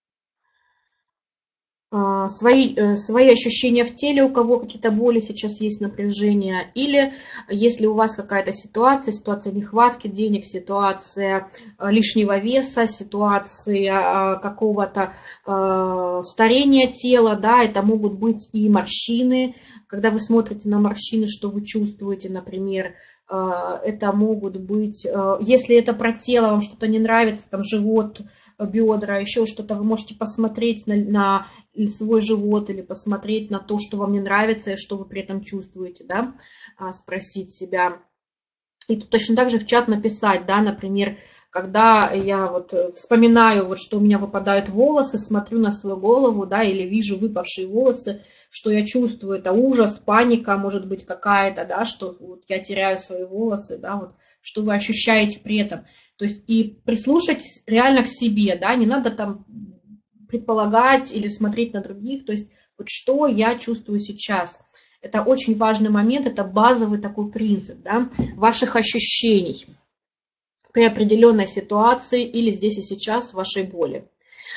Свои ощущения в теле, у кого какие-то боли, сейчас есть напряжение, или если у вас какая-то ситуация нехватки денег, ситуация лишнего веса, ситуация какого-то старения тела, да, это могут быть и морщины, когда вы смотрите на морщины, что вы чувствуете, например, это могут быть, если это про тело, вам что-то не нравится, там живот, бедра, еще что-то. Вы можете посмотреть на свой живот или посмотреть на то, что вам не нравится и что вы при этом чувствуете, да, спросить себя. И тут точно так же в чат написать, да, например, когда я вот вспоминаю, вот, что у меня выпадают волосы, смотрю на свою голову, да, или вижу выпавшие волосы, что я чувствую, это ужас, паника, может быть, какая-то, да, что вот я теряю свои волосы, да, вот, что вы ощущаете при этом. То есть и прислушайтесь реально к себе, да, не надо там предполагать или смотреть на других, то есть вот что я чувствую сейчас. Это очень важный момент, это базовый такой принцип, да, ваших ощущений при определенной ситуации или здесь и сейчас вашей боли.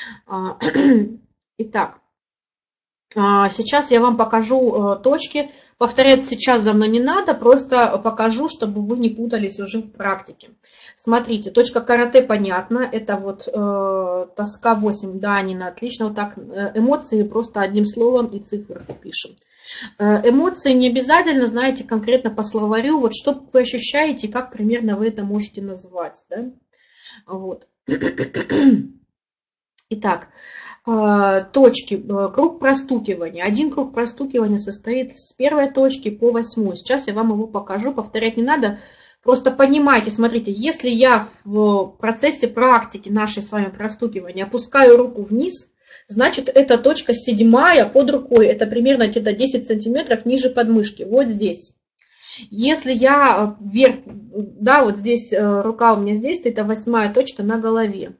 Итак, сейчас я вам покажу точки. Повторять сейчас за мной не надо, просто покажу, чтобы вы не путались уже в практике. Смотрите, точка карате понятна, это вот тоска 8, да, Нина, отлично. Вот так эмоции просто одним словом и цифры пишем. Эмоции не обязательно, знаете, конкретно по словарю, вот что вы ощущаете, как примерно вы это можете назвать, да? Вот. Итак, точки, круг простукивания. Один круг простукивания состоит с первой точки по 8. Сейчас я вам его покажу, повторять не надо. Просто понимайте, смотрите, если я в процессе практики нашей с вами простукивания опускаю руку вниз, значит, эта точка 7 под рукой, это примерно где-то 10 сантиметров ниже подмышки, вот здесь. Если я вверх, да, вот здесь рука у меня здесь, то это 8 точка на голове.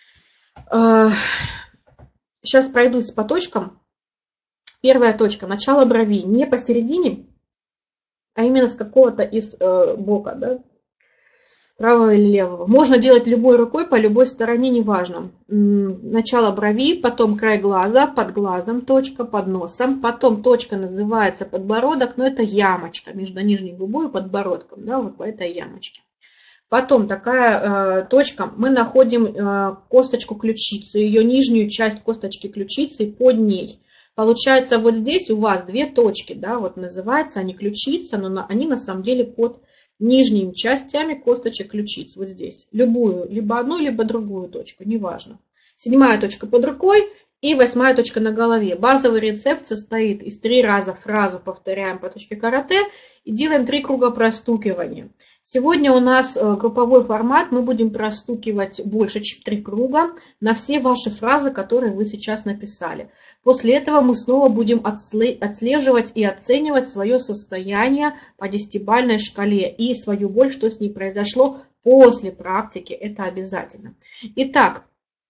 Сейчас пройдусь по точкам. Первая точка, начало брови, не посередине, а именно с какого-то из бока, да, правого или левого. Можно делать любой рукой, по любой стороне, неважно. Начало брови, потом край глаза, под глазом точка, под носом. Потом точка называется подбородок, но это ямочка между нижней губой и подбородком, да, вот по этой ямочке. Потом такая точка, мы находим косточку ключицы, ее нижнюю часть косточки ключицы и под ней. Получается, вот здесь у вас две точки, да, вот называются они ключица, но они на самом деле под нижними частями косточек ключиц, вот здесь. Любую, либо одну, либо другую точку, неважно. 7 точка под рукой и 8 точка на голове. Базовый рецепт состоит из 3 раза фразу повторяем по точке карате и делаем 3 круга простукивания. Сегодня у нас групповой формат, мы будем простукивать больше, чем 3 круга на все ваши фразы, которые вы сейчас написали. После этого мы снова будем отслеживать и оценивать свое состояние по 10-бальной шкале и свою боль, что с ней произошло после практики, это обязательно. Итак,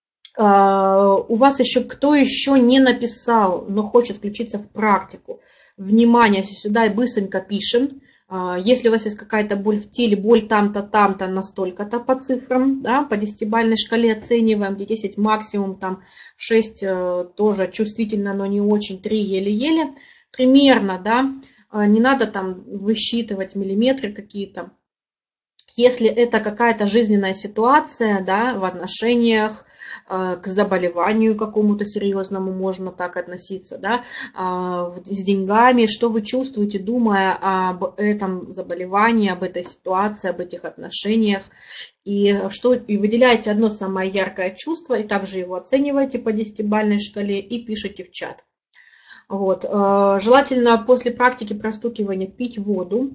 у вас еще кто еще не написал, но хочет включиться в практику, внимание, сюда и быстренько пишем. Если у вас есть какая-то боль в теле, боль там-то, настолько-то по цифрам, да, по 10-бальной шкале оцениваем, где 10 максимум, там 6 тоже чувствительно, но не очень, 3 еле-еле, примерно, да, не надо там высчитывать миллиметры какие-то. Если это какая-то жизненная ситуация, да, в отношениях, к заболеванию какому-то серьезному можно так относиться, да, с деньгами, что вы чувствуете, думая об этом заболевании, об этой ситуации, об этих отношениях, и выделяете одно самое яркое чувство, и также его оцениваете по 10-бальной шкале и пишите в чат. Вот. Желательно после практики простукивания пить воду.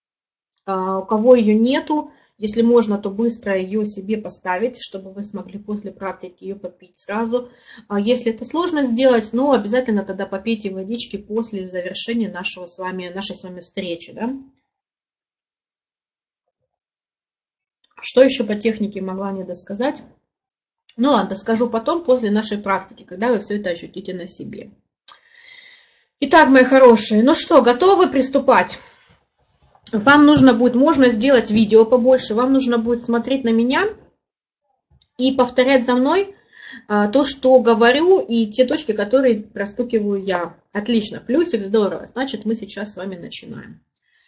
У кого ее нету, если можно, то быстро ее себе поставить, чтобы вы смогли после практики ее попить сразу. Если это сложно сделать, но обязательно тогда попейте водички после завершения нашей с вами встречи. Да? Что еще по технике могла не досказать? Ну ладно, скажу потом, после нашей практики, когда вы все это ощутите на себе. Итак, мои хорошие, ну что, готовы приступать? Вам нужно будет, можно сделать видео побольше, вам нужно будет смотреть на меня и повторять за мной то, что говорю, и те точки, которые простукиваю я. Отлично, плюсик, здорово. Значит, мы сейчас с вами начинаем.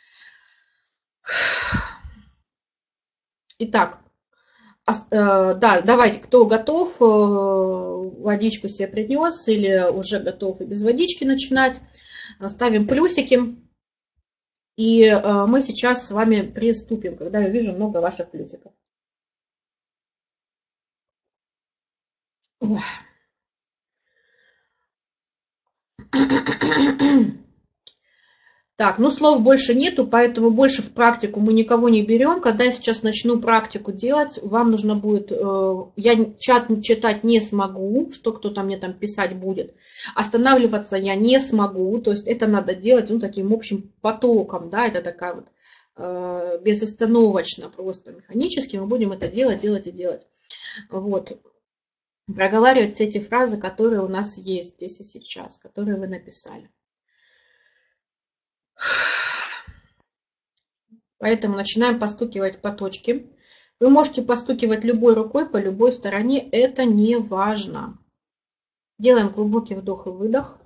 Итак, да, давайте, кто готов, водичку себе принес или уже готов и без водички начинать, ставим плюсики. И мы сейчас с вами приступим, когда я вижу много ваших плюсиков. Ой. Так, ну слов больше нету, поэтому больше в практику мы никого не берем. Когда я сейчас начну практику делать, вам нужно будет, я чат читать не смогу, что кто-то мне там писать будет. Останавливаться я не смогу, то есть это надо делать, ну, таким общим потоком, да, это такая вот безостановочно, просто механически мы будем это делать, делать и делать. Вот. Проговаривать все эти фразы, которые у нас есть здесь и сейчас, которые вы написали. Поэтому начинаем постукивать по точке. Вы можете постукивать любой рукой по любой стороне, это не важно. Делаем глубокий вдох и выдох.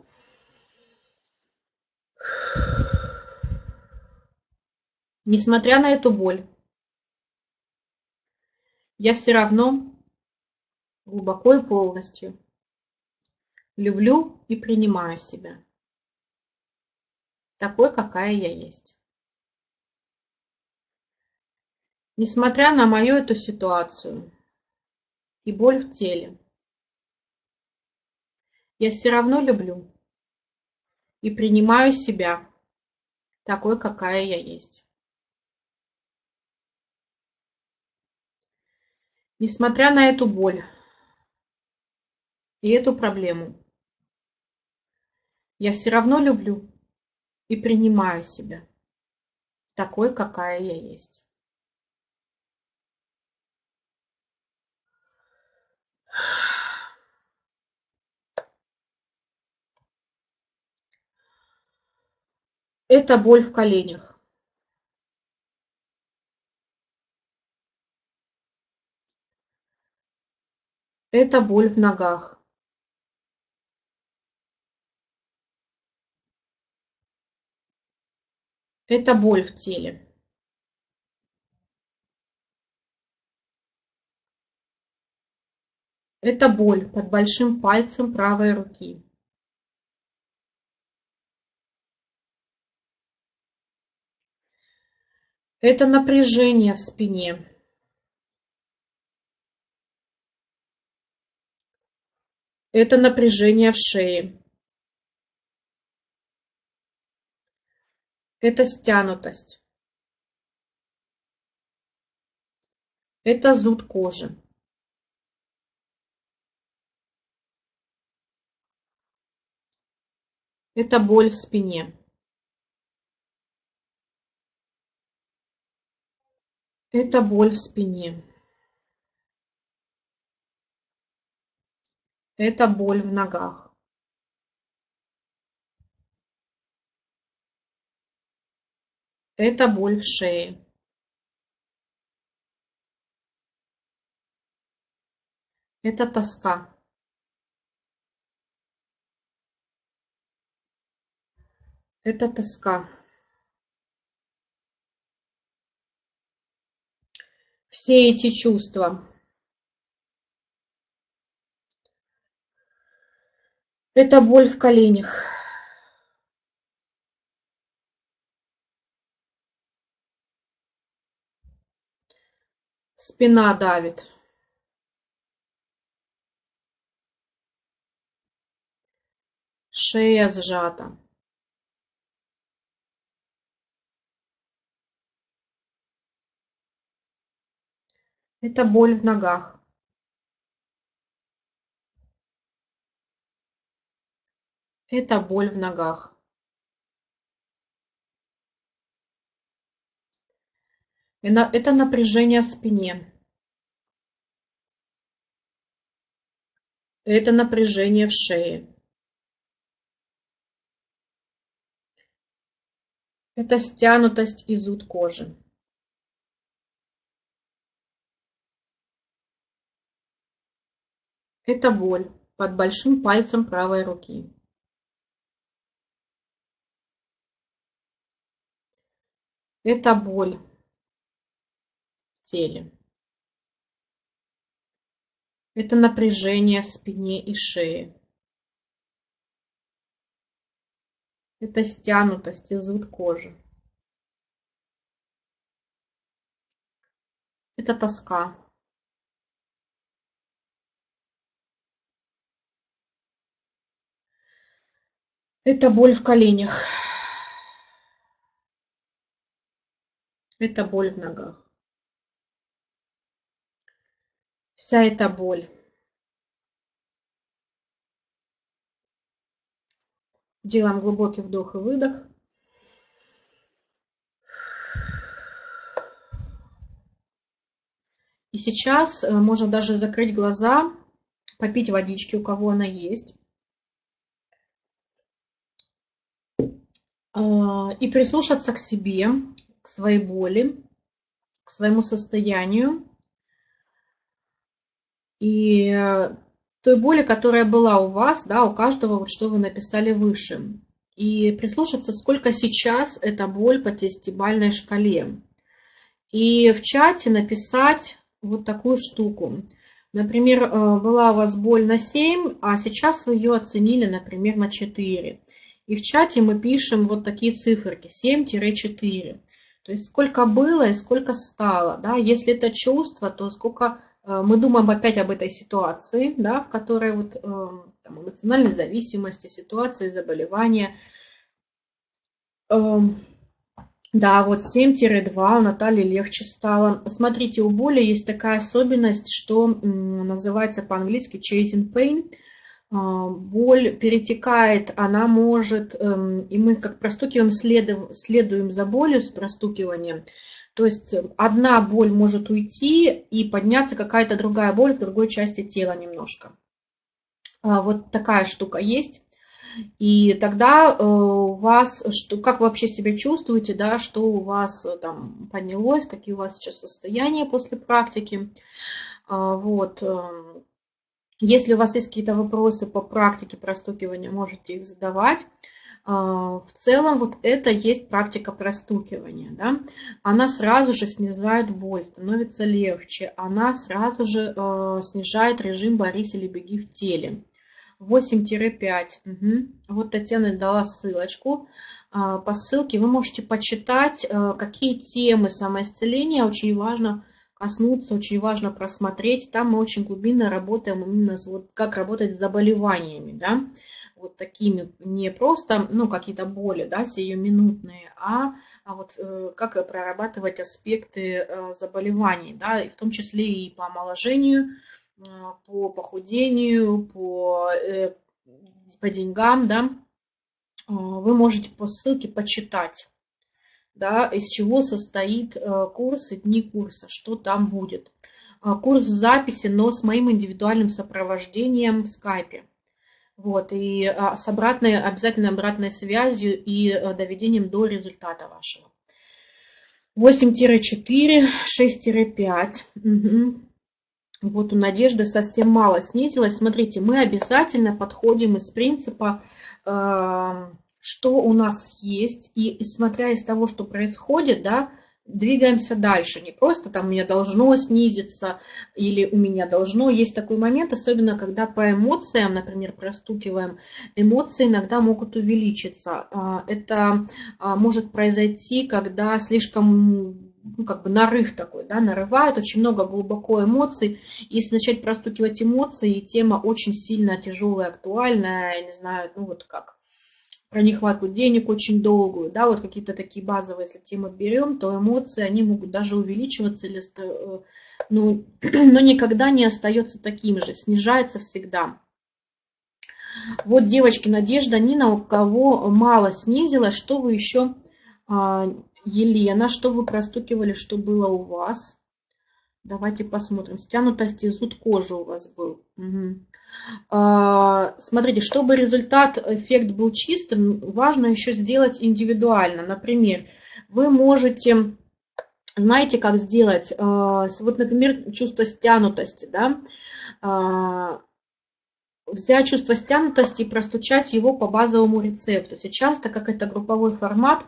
Несмотря на эту боль, я все равно глубоко и полностью люблю и принимаю себя такой, какая я есть. Несмотря на мою эту ситуацию и боль в теле, я все равно люблю и принимаю себя такой, какая я есть. Несмотря на эту боль и эту проблему, я все равно люблю и принимаю себя такой, какая я есть. Это боль в коленях. Это боль в ногах. Это боль в теле. Это боль под большим пальцем правой руки. Это напряжение в спине. Это напряжение в шее. Это стянутость. Это зуд кожи. Это боль в спине. Это боль в спине. Это боль в ногах. Это боль в шее. Это тоска. Это тоска. Все эти чувства. Это боль в коленях. Спина давит. Шея сжата. Это боль в ногах. Это боль в ногах. Это напряжение в спине. Это напряжение в шее. Это стянутость и зуд кожи. Это боль под большим пальцем правой руки. Это боль в теле. Это напряжение в спине и шее. Это стянутость и зуд кожи. Это тоска. Это боль в коленях. Это боль в ногах. Вся эта боль. Делаем глубокий вдох и выдох. И сейчас можно даже закрыть глаза, попить водички, у кого она есть. И прислушаться к себе, к своей боли, к своему состоянию. И той боли, которая была у вас, да, у каждого, вот что вы написали выше. И прислушаться, сколько сейчас эта боль по десятибалльной шкале. И в чате написать вот такую штуку. Например, была у вас боль на 7, а сейчас вы ее оценили, например, на 4. И в чате мы пишем вот такие циферки 7-4. То есть сколько было и сколько стало. Да? Если это чувство, то сколько мы думаем опять об этой ситуации, да, в которой вот, там, эмоциональной зависимости, ситуации заболевания. Да, вот 7-2 у Натальи легче стало. Смотрите, у боли есть такая особенность, что называется по-английски chasing pain. Боль перетекает, она может, и мы как простукиваем, следуем за болью с простукиванием. То есть одна боль может уйти и подняться какая-то другая боль в другой части тела немножко. Вот такая штука есть. И тогда у вас, как вы вообще себя чувствуете, да, что у вас там поднялось, какие у вас сейчас состояния после практики. Вот. Если у вас есть какие-то вопросы по практике простукивания, можете их задавать. В целом вот это есть практика простукивания. Да? Она сразу же снижает боль, становится легче. Она сразу же снижает режим «борись или беги» в теле. 8-5. Угу. Вот Татьяна дала ссылочку. По ссылке вы можете почитать, какие темы самоисцеления очень важно коснуться, очень важно просмотреть. Там мы очень глубинно работаем именно вот как работать с заболеваниями, да, вот такими, не просто, ну, какие-то боли, да, сиюминутные, а вот как прорабатывать аспекты заболеваний, да, и в том числе и по омоложению, по похудению, по деньгам, да, вы можете по ссылке почитать, да, из чего состоит курс и дни курса, что там будет. Курс в записи, но с моим индивидуальным сопровождением в скайпе. Вот, и с обязательно обратной связью и доведением до результата вашего. 8-4, 6-5. Угу. Вот у Надежды совсем мало снизилось. Смотрите, мы обязательно подходим из принципа, что у нас есть, и смотря из того, что происходит, да, двигаемся дальше. Не просто там у меня должно снизиться или у меня должно. Есть такой момент, особенно когда по эмоциям, например, простукиваем, эмоции иногда могут увеличиться. Это может произойти, когда слишком, ну, как бы нарыв такой, да, нарывает очень много глубоко эмоций. Если начать простукивать эмоции, тема очень сильно тяжелая, актуальная, я не знаю, ну вот как про нехватку денег очень долгую, да, вот какие-то такие базовые, если темы берем, то эмоции, они могут даже увеличиваться, или, ну, но никогда не остается таким же, снижается всегда. Вот, девочки, Надежда, Нина, у кого мало снизилось, что вы еще, Елена, что вы простукивали, что было у вас? Давайте посмотрим. Стянутость и зуд кожи у вас был. Угу. Смотрите, чтобы результат, эффект был чистым, важно еще сделать индивидуально. Например, вы можете, знаете, как сделать? Вот, например, чувство стянутости, да? Взять чувство стянутости и простучать его по базовому рецепту. Сейчас, так как это групповой формат,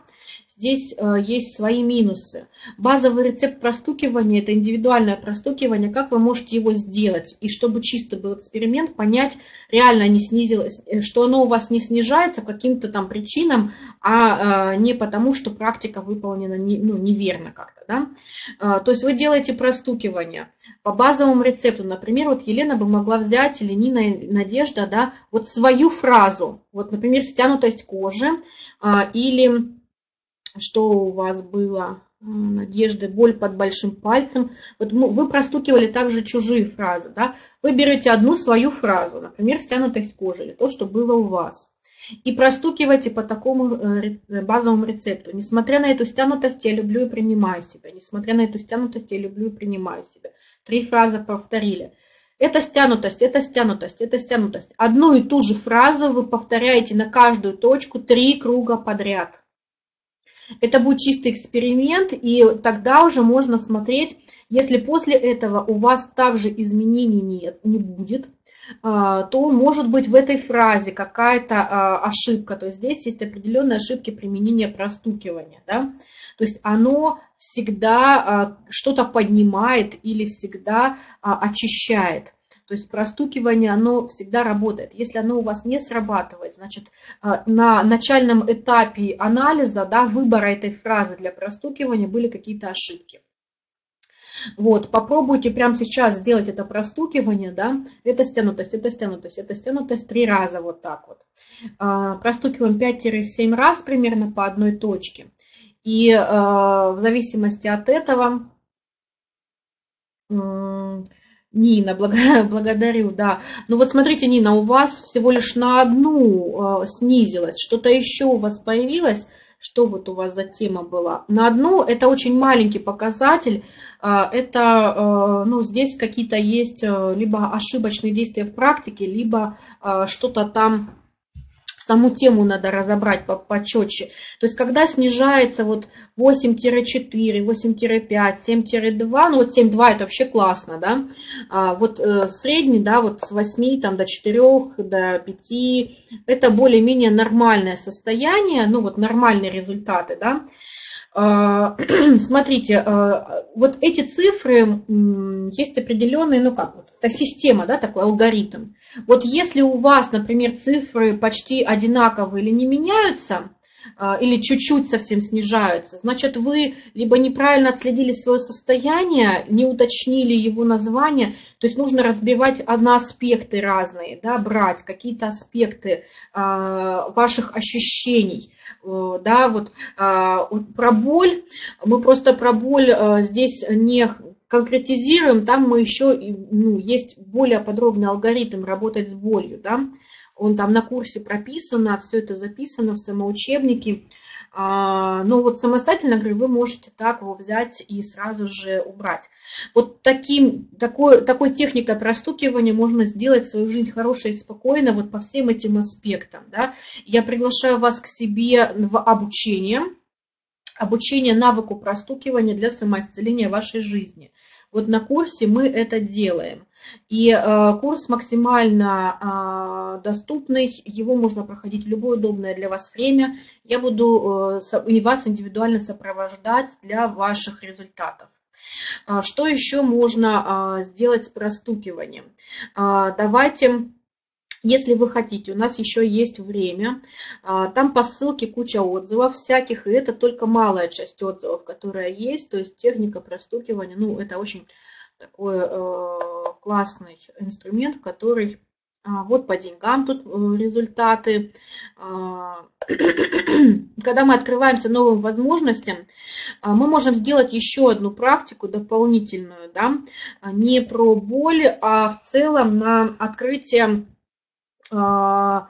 здесь есть свои минусы. Базовый рецепт простукивания – это индивидуальное простукивание. Как вы можете его сделать? И чтобы чисто был эксперимент, понять, реально не снизилось, что оно у вас не снижается по каким-то там причинам, а не потому, что практика выполнена неверно как-то. Да? То есть вы делаете простукивание по базовому рецепту. Например, вот Елена бы могла взять, или Нина, и Надежда, да, вот свою фразу. Вот, например, стянутость кожи, или что у вас было, Надежда, боль под большим пальцем. Вот вы простукивали также чужие фразы. Да? Вы берете одну свою фразу, например, стянутость кожи, или то, что было у вас. И простукивайте по такому базовому рецепту. Несмотря на эту стянутость, я люблю и принимаю себя. Несмотря на эту стянутость, я люблю и принимаю себя. 3 фразы повторили. Это стянутость, это стянутость, это стянутость. Одну и ту же фразу вы повторяете на каждую точку 3 круга подряд. Это будет чистый эксперимент, и тогда уже можно смотреть, если после этого у вас также изменений не будет, то может быть в этой фразе какая-то ошибка. То есть здесь есть определенные ошибки применения простукивания. Да? То есть оно всегда что-то поднимает или всегда очищает. То есть простукивание, оно всегда работает. Если оно у вас не срабатывает, значит, на начальном этапе анализа, да, выбора этой фразы для простукивания были какие-то ошибки. Вот, попробуйте прямо сейчас сделать это простукивание, да, это стянутость, это стянутость, это стянутость 3 раза вот так вот. Простукиваем 5-7 раз примерно по одной точке. И в зависимости от этого... Нина, благодарю, да. Ну вот смотрите, Нина, у вас всего лишь на одну снизилось, что-то еще у вас появилось, что вот у вас за тема была? На одну, это очень маленький показатель, это, ну, здесь какие-то есть либо ошибочные действия в практике, либо что-то там... Саму тему надо разобрать почетче. То есть, когда снижается вот 8-4, 8-5, 7-2, ну вот 7-2 это вообще классно, да. Вот средний, да, вот с 8 там, до 4, до 5, это более-менее нормальное состояние, ну вот нормальные результаты, да. Смотрите, вот эти цифры, есть определенные, ну как, вот, это система, да, такой алгоритм. Вот если у вас, например, цифры почти одинаковые или не меняются, или чуть-чуть совсем снижаются, значит, вы либо неправильно отследили свое состояние, не уточнили его название, то есть нужно разбивать на аспекты разные, да, брать какие-то аспекты ваших ощущений. Да, вот про боль, мы просто про боль здесь не конкретизируем, там мы еще, ну, есть более подробный алгоритм работать с болью, да. Он там на курсе прописано, все это записано в самоучебнике. Но вот самостоятельно, говорю, вы можете так его взять и сразу же убрать. Вот такой техникой простукивания можно сделать свою жизнь хорошей и спокойно вот по всем этим аспектам. Да. Я приглашаю вас к себе в обучение навыку простукивания для самоисцеления вашей жизни. Вот на курсе мы это делаем. И курс максимально доступный, его можно проходить в любое удобное для вас время. Я буду и вас индивидуально сопровождать для ваших результатов. Что еще можно сделать с простукиванием? Давайте... Если вы хотите, у нас еще есть время, там по ссылке куча отзывов всяких, и это только малая часть отзывов, которая есть, то есть техника простукивания, ну, это очень такой классный инструмент, который, вот по деньгам тут результаты. Когда мы открываемся новым возможностям, мы можем сделать еще одну практику дополнительную, да, не про боль, а в целом на открытие. Я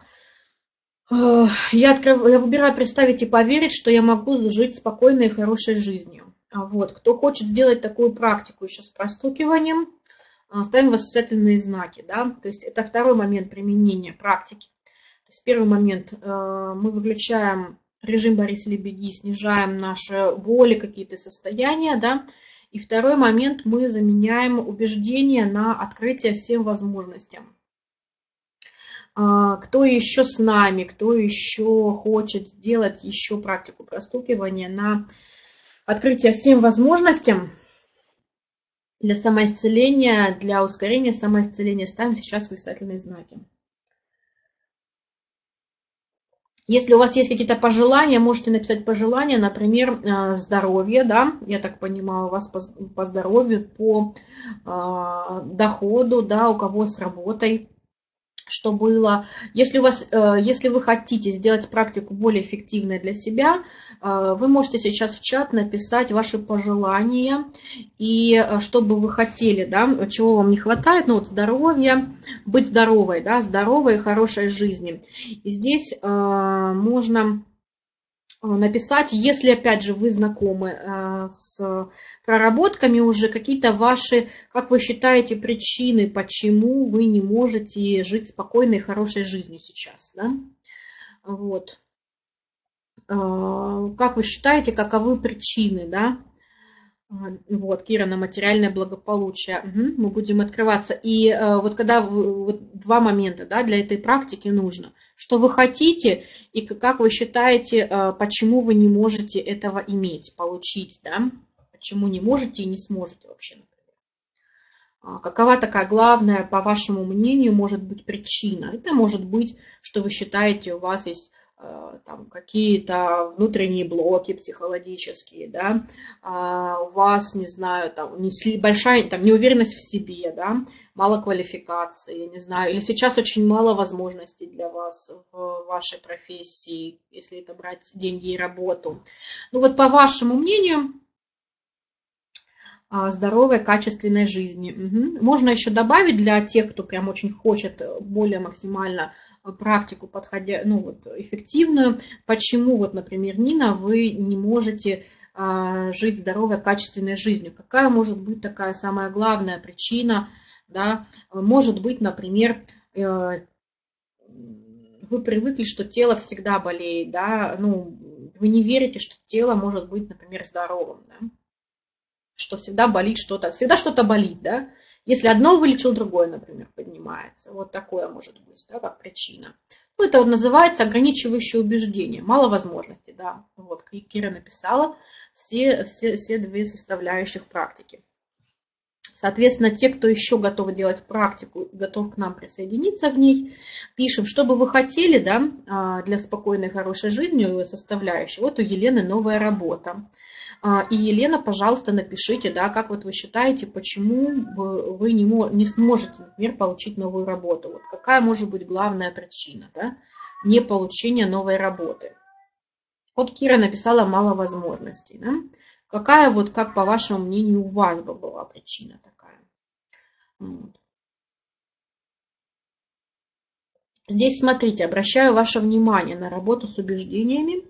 выбираю представить и поверить, что я могу жить спокойной и хорошей жизнью. Вот. Кто хочет сделать такую практику еще с простукиванием, ставим восклицательные знаки. Да? То есть это второй момент применения практики. То есть первый момент, мы выключаем режим Борис Лебеди, снижаем наши боли, какие-то состояния. Да? И второй момент, мы заменяем убеждение на открытие всем возможностям. Кто еще с нами, кто еще хочет сделать еще практику простукивания на открытие всем возможностям для самоисцеления, для ускорения самоисцеления, ставим сейчас восклицательные знаки. Если у вас есть какие-то пожелания, можете написать пожелания, например, здоровье, да, я так понимаю, у вас по здоровью, по доходу, да, у кого с работой, что было. Если если вы хотите сделать практику более эффективной для себя, вы можете сейчас в чат написать ваши пожелания и что бы вы хотели, да, чего вам не хватает, ну вот здоровья, быть здоровой, да, здоровой и хорошей жизни. И здесь можно написать, если, опять же, вы знакомы с проработками уже, какие-то ваши, как вы считаете, причины, почему вы не можете жить спокойной и хорошей жизнью сейчас. Да? Вот. Как вы считаете, каковы причины, да? Вот, Кира, на материальное благополучие. Угу, мы будем открываться. И вот когда вот два момента, да, для этой практики нужно. Что вы хотите и как вы считаете, почему вы не можете этого иметь, получить, да? Почему не можете и не сможете вообще, например. Какова такая главная, по вашему мнению, может быть причина? Это может быть, что вы считаете, у вас есть там какие-то внутренние блоки психологические, да, у вас, не знаю, там большая там, неуверенность в себе, да, мало квалификации, я не знаю, или сейчас очень мало возможностей для вас в вашей профессии, если это брать деньги и работу. Ну вот по вашему мнению, здоровой, качественной жизни. Угу. Можно еще добавить для тех, кто прям очень хочет более максимально практику подходя, ну вот эффективную. Почему вот, например, Нина, вы не можете жить здоровой, качественной жизнью? Какая может быть такая самая главная причина? Да? Может быть, например, вы привыкли, что тело всегда болеет, да? Ну, вы не верите, что тело может быть, например, здоровым, да? Что всегда болит что-то, всегда что-то болит, да? Если одно вылечил, другое, например, поднимается. Вот такое может быть, да, как причина. Ну, это вот называется ограничивающее убеждение. Мало возможностей, да. Вот, Кира написала все две составляющих практики. Соответственно, те, кто еще готов делать практику, готов к нам присоединиться в ней, пишем, что бы вы хотели, да, для спокойной, хорошей жизни составляющей. Вот у Елены новая работа. И, Елена, пожалуйста, напишите, да, как вот вы считаете, почему вы не сможете, например, получить новую работу. Вот какая может быть главная причина, да, не получения новой работы. Вот Кира написала мало возможностей. Да? Какая вот, как по вашему мнению, у вас бы была причина такая? Вот. Здесь, смотрите, обращаю ваше внимание на работу с убеждениями,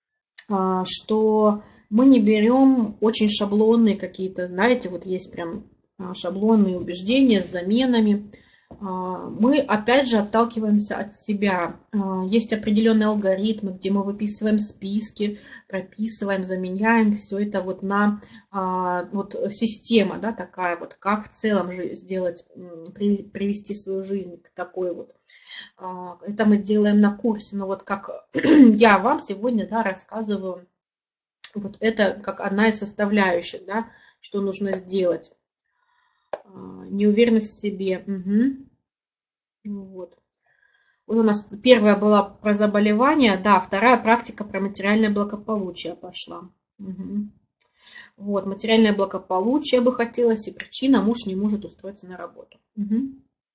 что мы не берем очень шаблонные какие-то, знаете, вот есть прям шаблонные убеждения с заменами. Мы опять же отталкиваемся от себя. Есть определенные алгоритмы, где мы выписываем списки, прописываем, заменяем все это вот на вот система, да, такая вот, как в целом сделать, привести свою жизнь к такой вот. Это мы делаем на курсе, но вот как я вам сегодня, да, рассказываю, вот это как одна из составляющих, да, что нужно сделать. Неуверенность в себе. Угу. Вот. Вот у нас первая была про заболевания, да, вторая практика про материальное благополучие пошла. Угу. Вот, материальное благополучие бы хотелось, и причина: муж не может устроиться на работу. Угу.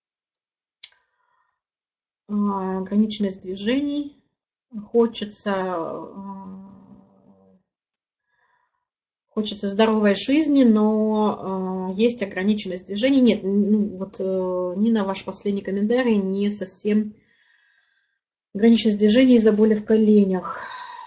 Ограниченность движений. Хочется здоровой жизни, но есть ограниченность движений. Нет, ну, вот Нина, ваш последний комментарий не совсем. Ограниченность движений из-за боли в коленях.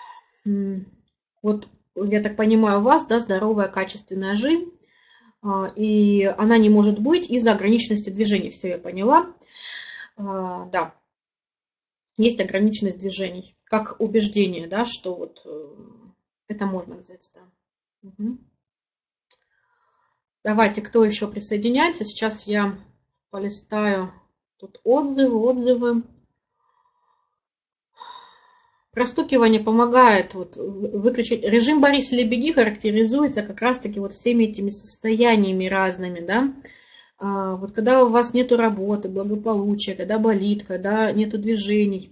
Вот, я так понимаю, у вас, да, здоровая, качественная жизнь, и она не может быть из-за ограниченности движений. Все, я поняла. Да, есть ограниченность движений, как убеждение, да, что вот это можно взять, да. Угу. Давайте, кто еще присоединяется? Сейчас я полистаю тут отзывы. Простукивание помогает вот выключить. Режим Бориса Лебеди характеризуется как раз-таки вот всеми этими состояниями разными, да. Вот когда у вас нету работы, благополучия, когда болит, когда нету движений,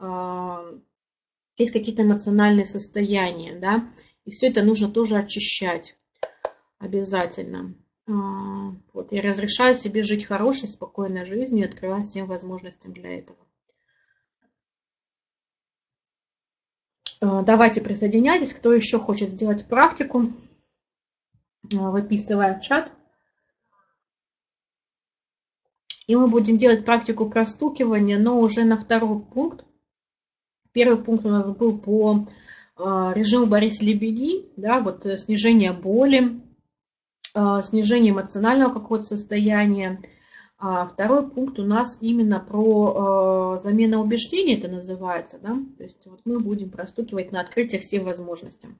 есть какие-то эмоциональные состояния, да, и все это нужно тоже очищать обязательно. Вот, я разрешаю себе жить хорошей, спокойной жизнью и открывать всем возможностям для этого. Давайте присоединяйтесь, кто еще хочет сделать практику, выписывая в чат. И мы будем делать практику простукивания, но уже на второй пункт. Первый пункт у нас был по режиму Бориса Лебеди, да, вот снижение боли, снижение эмоционального какого-то состояния. А второй пункт у нас именно про замену убеждений, это называется, да, то есть вот мы будем простукивать на открытие всем возможностям.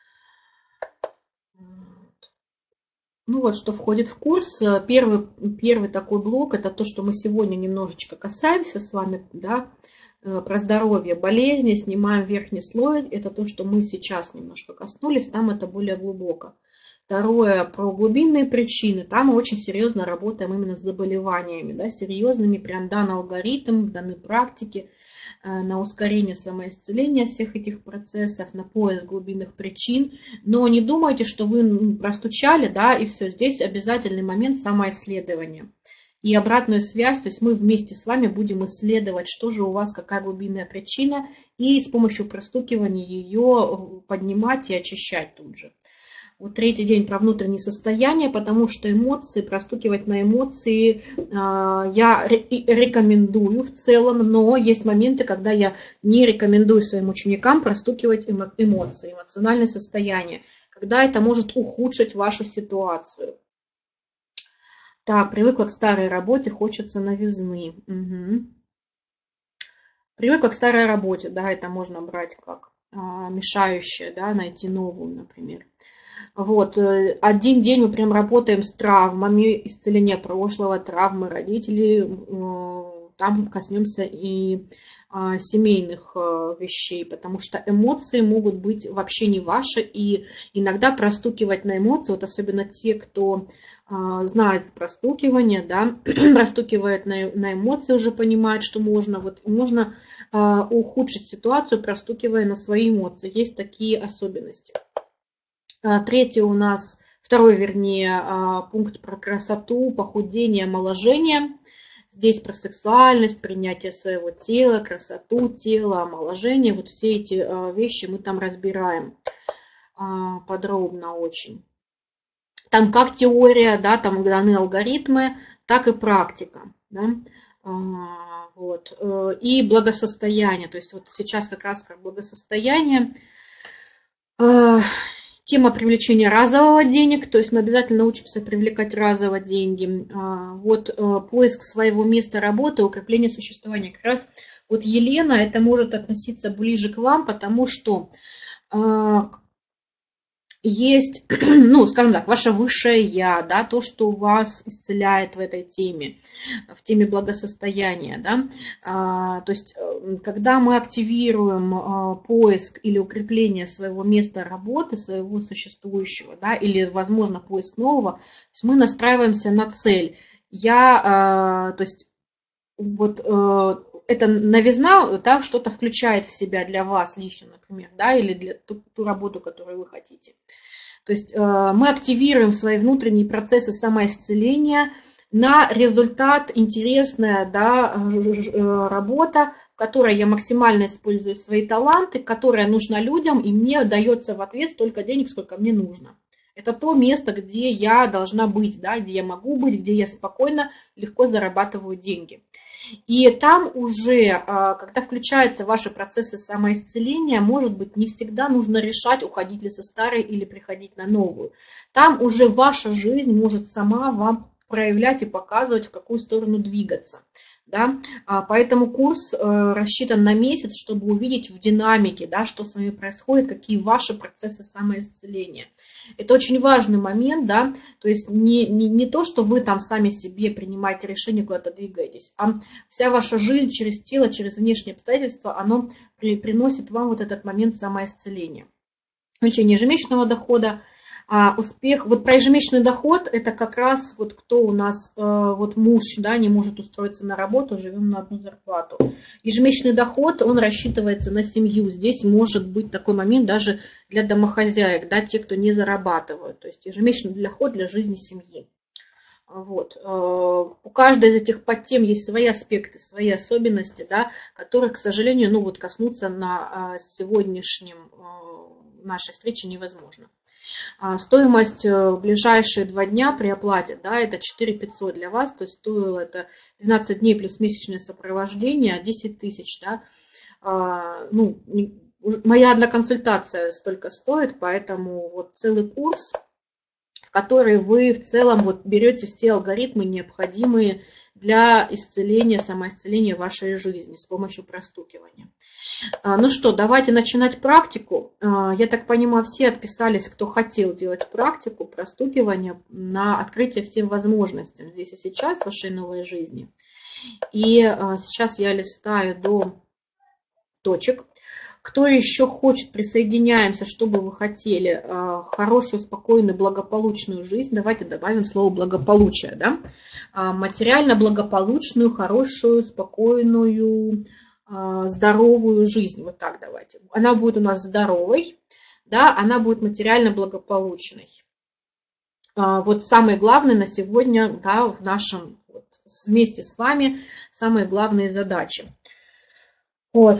Ну вот, что входит в курс. Первый такой блок, это то, что мы сегодня немножечко касаемся с вами, да, про здоровье, болезни, снимаем верхний слой. Это то, что мы сейчас немножко коснулись, там это более глубоко. Второе, про глубинные причины. Там мы очень серьезно работаем именно с заболеваниями, да, серьезными, прям дан алгоритм, даны практики на ускорение самоисцеления всех этих процессов, на поиск глубинных причин. Но не думайте, что вы простучали, да, и все. Здесь обязательный момент самоисследования. И обратную связь, то есть мы вместе с вами будем исследовать, что же у вас, какая глубинная причина, и с помощью простукивания ее поднимать и очищать тут же. Вот третий день про внутренние состояния, потому что эмоции, простукивать на эмоции я рекомендую в целом, но есть моменты, когда я не рекомендую своим ученикам простукивать эмоции, эмоциональное состояние, когда это может ухудшить вашу ситуацию. Так, привыкла к старой работе, хочется новизны. Угу. Привыкла к старой работе, да, это можно брать как мешающее, да, найти новую, например. Вот, один день мы прям работаем с травмами, исцеление прошлого, травмы родителей, там коснемся и семейных вещей, потому что эмоции могут быть вообще не ваши, и иногда простукивать на эмоции, вот особенно те, кто знает простукивание, да, простукивает на эмоции, уже понимает, что можно, вот можно ухудшить ситуацию, простукивая на свои эмоции, есть такие особенности. Третий у нас, второй, вернее, пункт про красоту, похудение, омоложение. Здесь про сексуальность, принятие своего тела, красоту тела, омоложение. Вот все эти вещи мы там разбираем подробно очень. Там как теория, да, там даны алгоритмы, так и практика. Да. Вот. И благосостояние. То есть вот сейчас как раз про благосостояние. Тема привлечения разового денег, то есть мы обязательно учимся привлекать разово деньги. Вот поиск своего места работы, укрепление существования. Как раз вот Елена, это может относиться ближе к вам, потому что есть, ну, скажем так, ваше высшее я, да, то, что вас исцеляет в этой теме, в теме благосостояния, да. То есть, когда мы активируем поиск или укрепление своего места работы, своего существующего, да, или, возможно, поиск нового, то есть мы настраиваемся на цель. То есть, вот эта новизна, да, что-то включает в себя для вас лично, например, да, или для ту работу, которую вы хотите. То есть мы активируем свои внутренние процессы самоисцеления на результат интересная, да, работа, в которой я максимально использую свои таланты, которая нужна людям, и мне дается в ответ столько денег, сколько мне нужно. Это то место, где я должна быть, да, где я могу быть, где я спокойно, легко зарабатываю деньги. И там уже, когда включаются ваши процессы самоисцеления, может быть, не всегда нужно решать, уходить ли со старой или приходить на новую. Там уже ваша жизнь может сама вам проявлять и показывать, в какую сторону двигаться. Да? Поэтому курс рассчитан на месяц, чтобы увидеть в динамике, да, что с вами происходит, какие ваши процессы самоисцеления. Это очень важный момент, да, то есть не то, что вы там сами себе принимаете решение, куда-то двигаетесь, а вся ваша жизнь через тело, через внешние обстоятельства, оно приносит вам вот этот момент самоисцеления. Увеличение ежемесячного дохода, успех. Вот про ежемесячный доход, это как раз вот кто у нас, вот муж, да, не может устроиться на работу, живем на одну зарплату. Ежемесячный доход, он рассчитывается на семью. Здесь может быть такой момент даже для домохозяек, да, те, кто не зарабатывают. То есть ежемесячный доход для жизни семьи. Вот. У каждой из этих подтем есть свои аспекты, свои особенности, да, которые, к сожалению, ну вот коснуться на сегодняшнем нашей встречи невозможно. Стоимость в ближайшие 2 дня при оплате, да, это 4500 для вас, то есть стоило это 12 дней плюс месячное сопровождение, 10 тысяч, да. Ну, моя одна консультация столько стоит, поэтому вот целый курс, в который вы в целом вот берете все алгоритмы, необходимые для исцеления, самоисцеления вашей жизни с помощью простукивания. Ну что, давайте начинать практику. Я так понимаю, все отписались, кто хотел делать практику простукивания на открытие всем возможностям здесь и сейчас в вашей новой жизни. И сейчас я листаю до точек. Кто еще хочет, присоединяемся, что бы вы хотели, хорошую, спокойную, благополучную жизнь. Давайте добавим слово благополучие, да? Материально благополучную, хорошую, спокойную, здоровую жизнь. Вот так давайте. Она будет у нас здоровой, да, она будет материально благополучной. Вот самое главное на сегодня, да, в нашем, вот, вместе с вами, самые главные задачи. Вот.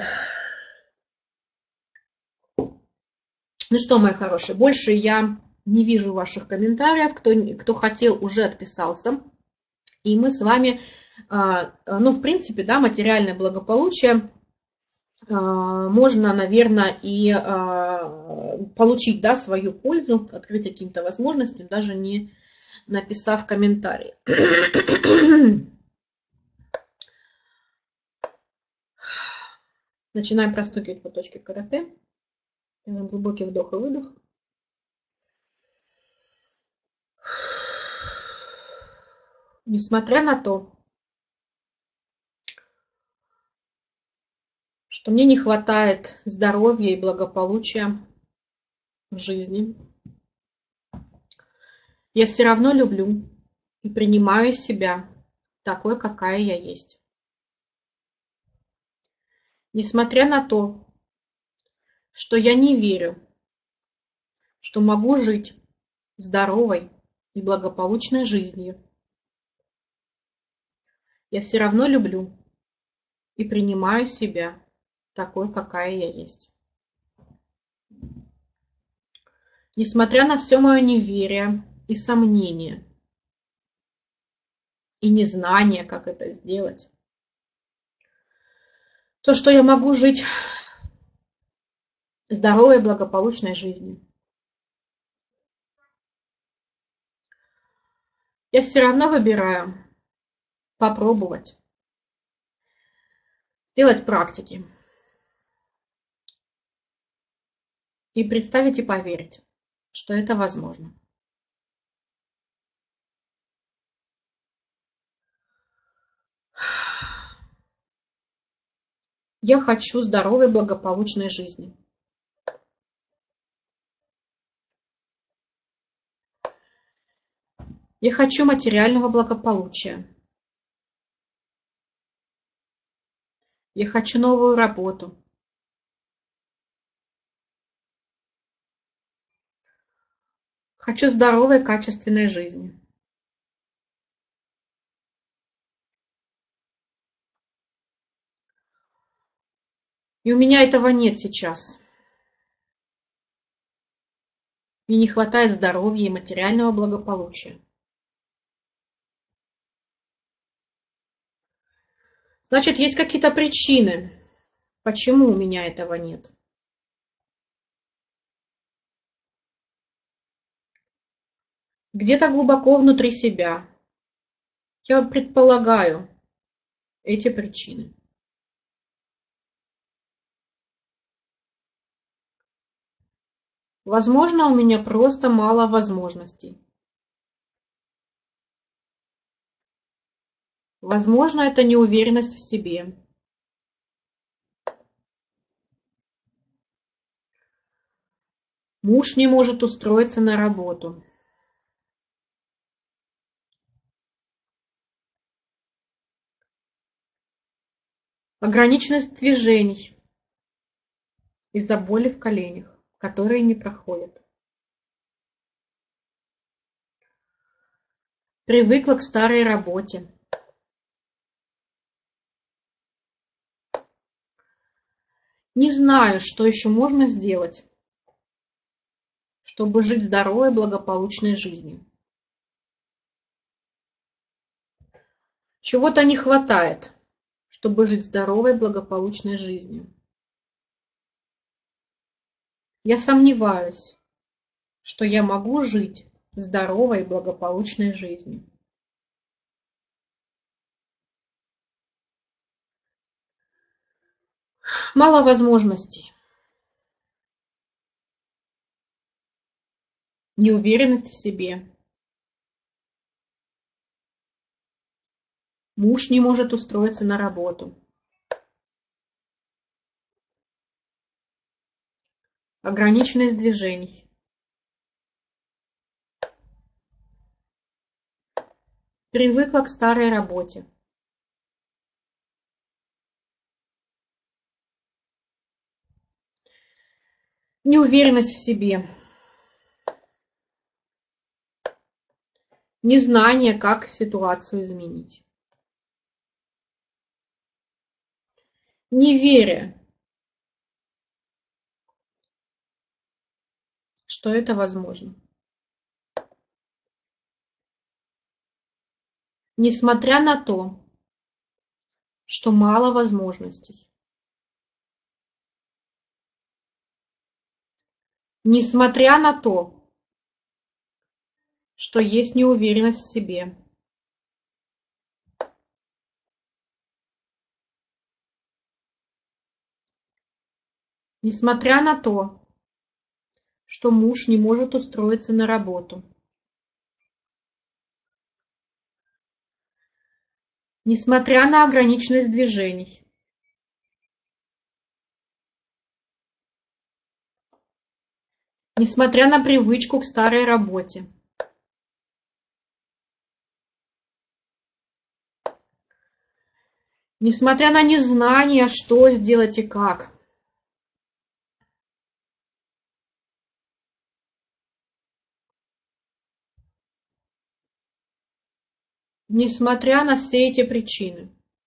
Ну что, мои хорошие, больше я не вижу ваших комментариев. Кто хотел, уже отписался. И мы с вами, ну, в принципе, да, материальное благополучие можно, наверное, и получить, да, свою пользу, открыть каким-то возможностям, даже не написав комментарий. Начинаем простукивать по точке карате. Делаем глубокий вдох и выдох. Несмотря на то, что мне не хватает здоровья и благополучия в жизни, я все равно люблю и принимаю себя такой, какая я есть. Несмотря на то, что я не верю, что могу жить здоровой и благополучной жизнью, я все равно люблю и принимаю себя такой, какая я есть. Несмотря на все мое неверие и сомнение, и незнание, как это сделать, то, что я могу жить здоровой и благополучной жизнью, я все равно выбираю попробовать сделать практики и представить и поверить, что это возможно. Я хочу здоровой, благополучной жизни. Я хочу материального благополучия. Я хочу новую работу. Хочу здоровой, качественной жизни. И у меня этого нет сейчас. Мне не хватает здоровья и материального благополучия. Значит, есть какие-то причины, почему у меня этого нет. Где-то глубоко внутри себя Я предполагаю эти причины. Возможно, у меня просто мало возможностей. Возможно, это неуверенность в себе. Муж не может устроиться на работу. Ограниченность движений из-за боли в коленях, которые не проходят. Привыкла к старой работе. Не знаю, что еще можно сделать, чтобы жить здоровой, благополучной жизнью. Чего-то не хватает, чтобы жить здоровой, благополучной жизнью. Я сомневаюсь, что я могу жить здоровой, благополучной жизнью. Мало возможностей. Неуверенность в себе. Муж не может устроиться на работу. Ограниченность движений. Привыкла к старой работе. Неуверенность в себе. Незнание, как ситуацию изменить. Неверие, что это возможно. Несмотря на то, что мало возможностей. Несмотря на то, что есть неуверенность в себе. Несмотря на то, что муж не может устроиться на работу. Несмотря на ограниченность движений. Несмотря на привычку к старой работе. Несмотря на незнание, что сделать и как. Несмотря на все эти причины.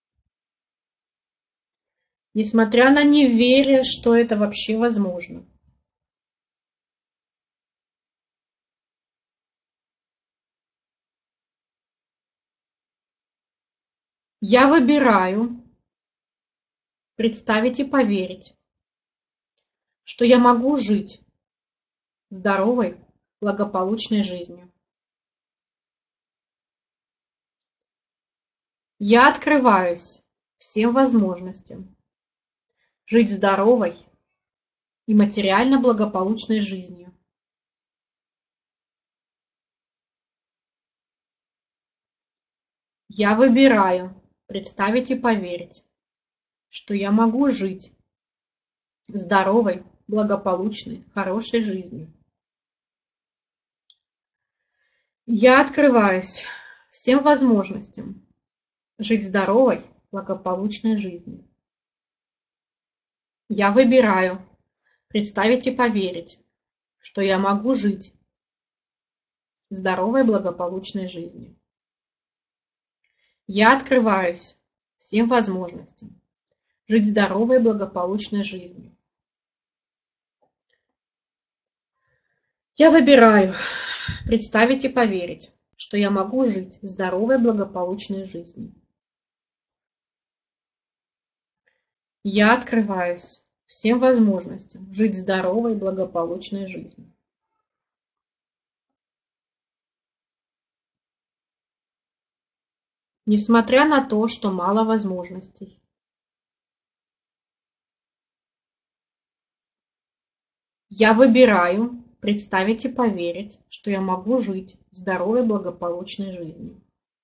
Несмотря на неверие, что это вообще возможно. Я выбираю представить и поверить, что я могу жить здоровой, благополучной жизнью. Я открываюсь всем возможностям жить здоровой и материально благополучной жизнью. Я выбираю представить и поверить, что я могу жить здоровой, благополучной, хорошей жизнью. Я открываюсь всем возможностям жить здоровой, благополучной жизнью. Я выбираю представить и поверить, что я могу жить здоровой, благополучной жизнью. Я открываюсь всем возможностям жить здоровой, благополучной жизнью. Я выбираю представить и поверить, что я могу жить здоровой, благополучной жизнью. Я открываюсь всем возможностям жить здоровой, благополучной жизнью. Несмотря на то, что мало возможностей. Я выбираю представить и поверить, что я могу жить здоровой, благополучной жизнью.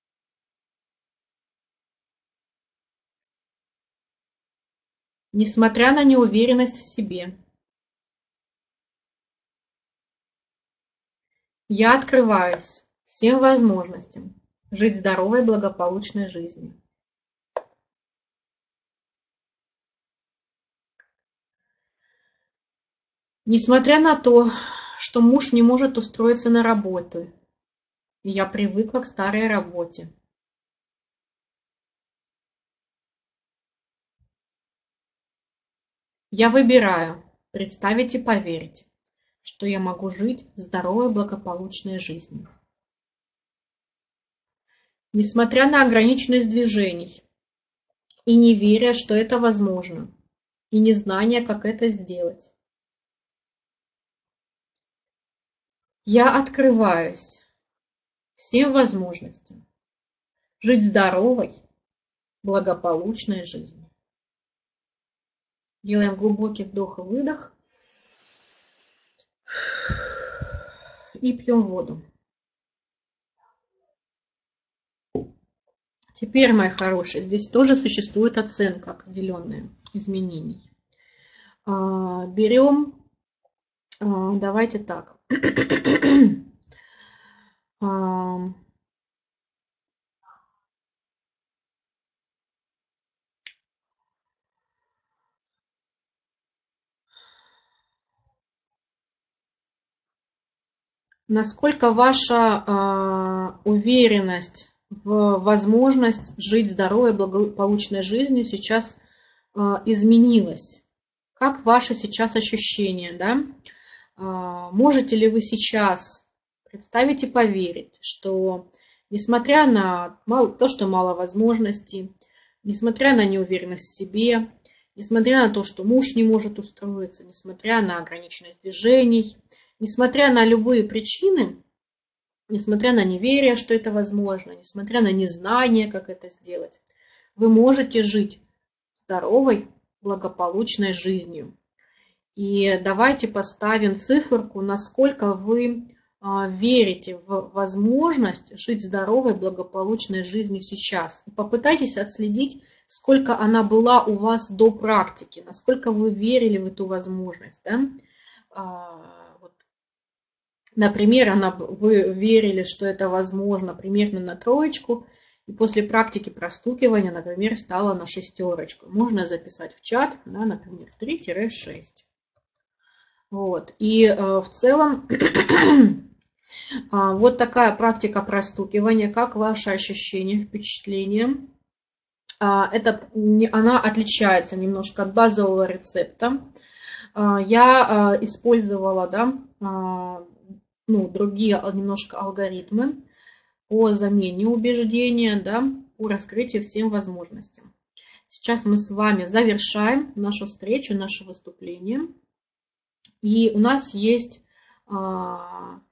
Несмотря на неуверенность в себе, я открываюсь всем возможностям жить здоровой, благополучной жизнью. Несмотря на то, что муж не может устроиться на работу, и я привыкла к старой работе. Я выбираю представить и поверить, что я могу жить здоровой, благополучной жизнью. Несмотря на ограниченность движений и не веря, что это возможно, и незнание, как это сделать, я открываюсь всем возможностям жить здоровой, благополучной жизнью. Делаем глубокий вдох и выдох. И пьем воду. Теперь, мои хорошие, здесь тоже существует оценка определенная изменений. Берем, давайте так. Насколько ваша уверенность в возможность жить здоровой, благополучной жизнью сейчас изменилась? Как ваши сейчас ощущения, да? Можете ли вы сейчас представить и поверить, что несмотря на то, что мало возможностей, несмотря на неуверенность в себе, несмотря на то, что муж не может устроиться, несмотря на ограниченность движений, несмотря на любые причины, несмотря на неверие, что это возможно, несмотря на незнание, как это сделать, вы можете жить здоровой, благополучной жизнью. И давайте поставим циферку, насколько вы верите в возможность жить здоровой, благополучной жизнью сейчас. И попытайтесь отследить, сколько она была у вас до практики, насколько вы верили в эту возможность. Да? Например, вы верили, что это возможно примерно на 3, и после практики простукивания, например, стало на 6. Можно записать в чат, да, например, 3-6. Вот. И в целом вот такая практика простукивания, как ваши ощущения, впечатления. Она отличается немножко от базового рецепта. Я использовала, да, другие немножко алгоритмы по замене убеждения, да, по раскрытию всем возможностям. Сейчас мы с вами завершаем нашу встречу, наше выступление. И у нас есть 2-7.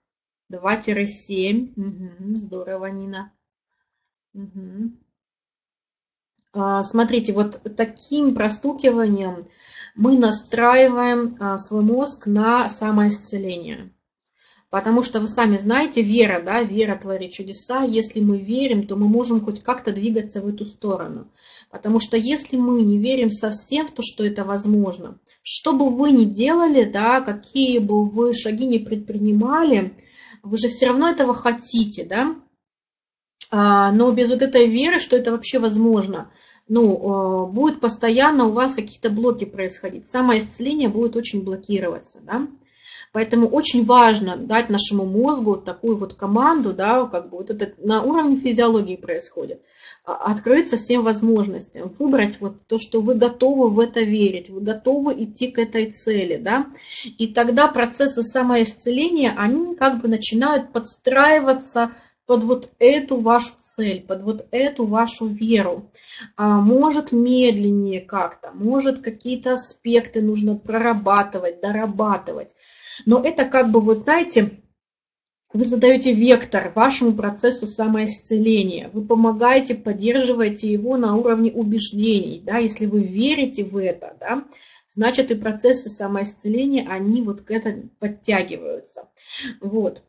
Угу, здорово, Нина. Угу. Смотрите, вот таким простукиванием мы настраиваем свой мозг на самоисцеление. Потому что вы сами знаете, вера, да, вера творит чудеса. Если мы верим, то мы можем хоть как-то двигаться в эту сторону. Потому что если мы не верим совсем в то, что это возможно, что бы вы ни делали, да, какие бы вы шаги ни предпринимали, вы же все равно этого хотите, да. Но без вот этой веры, что это вообще возможно, будет постоянно у вас какие-то блоки происходить. Самоисцеление будет очень блокироваться, да. Поэтому очень важно дать нашему мозгу такую вот команду, да, как бы вот это на уровне физиологии происходит, открыться всем возможностям, выбрать вот то, что вы готовы в это верить, вы готовы идти к этой цели, да, и тогда процессы самоисцеления, они как бы начинают подстраиваться под вот эту вашу цель, под вот эту вашу веру. Может медленнее как-то, может какие-то аспекты нужно прорабатывать, дорабатывать. Но это как бы, вот знаете, Вы задаете вектор вашему процессу самоисцеления. Вы помогаете, поддерживаете его на уровне убеждений. Да? Если вы верите в это, да, значит и процессы самоисцеления, они вот к этому подтягиваются. Вот.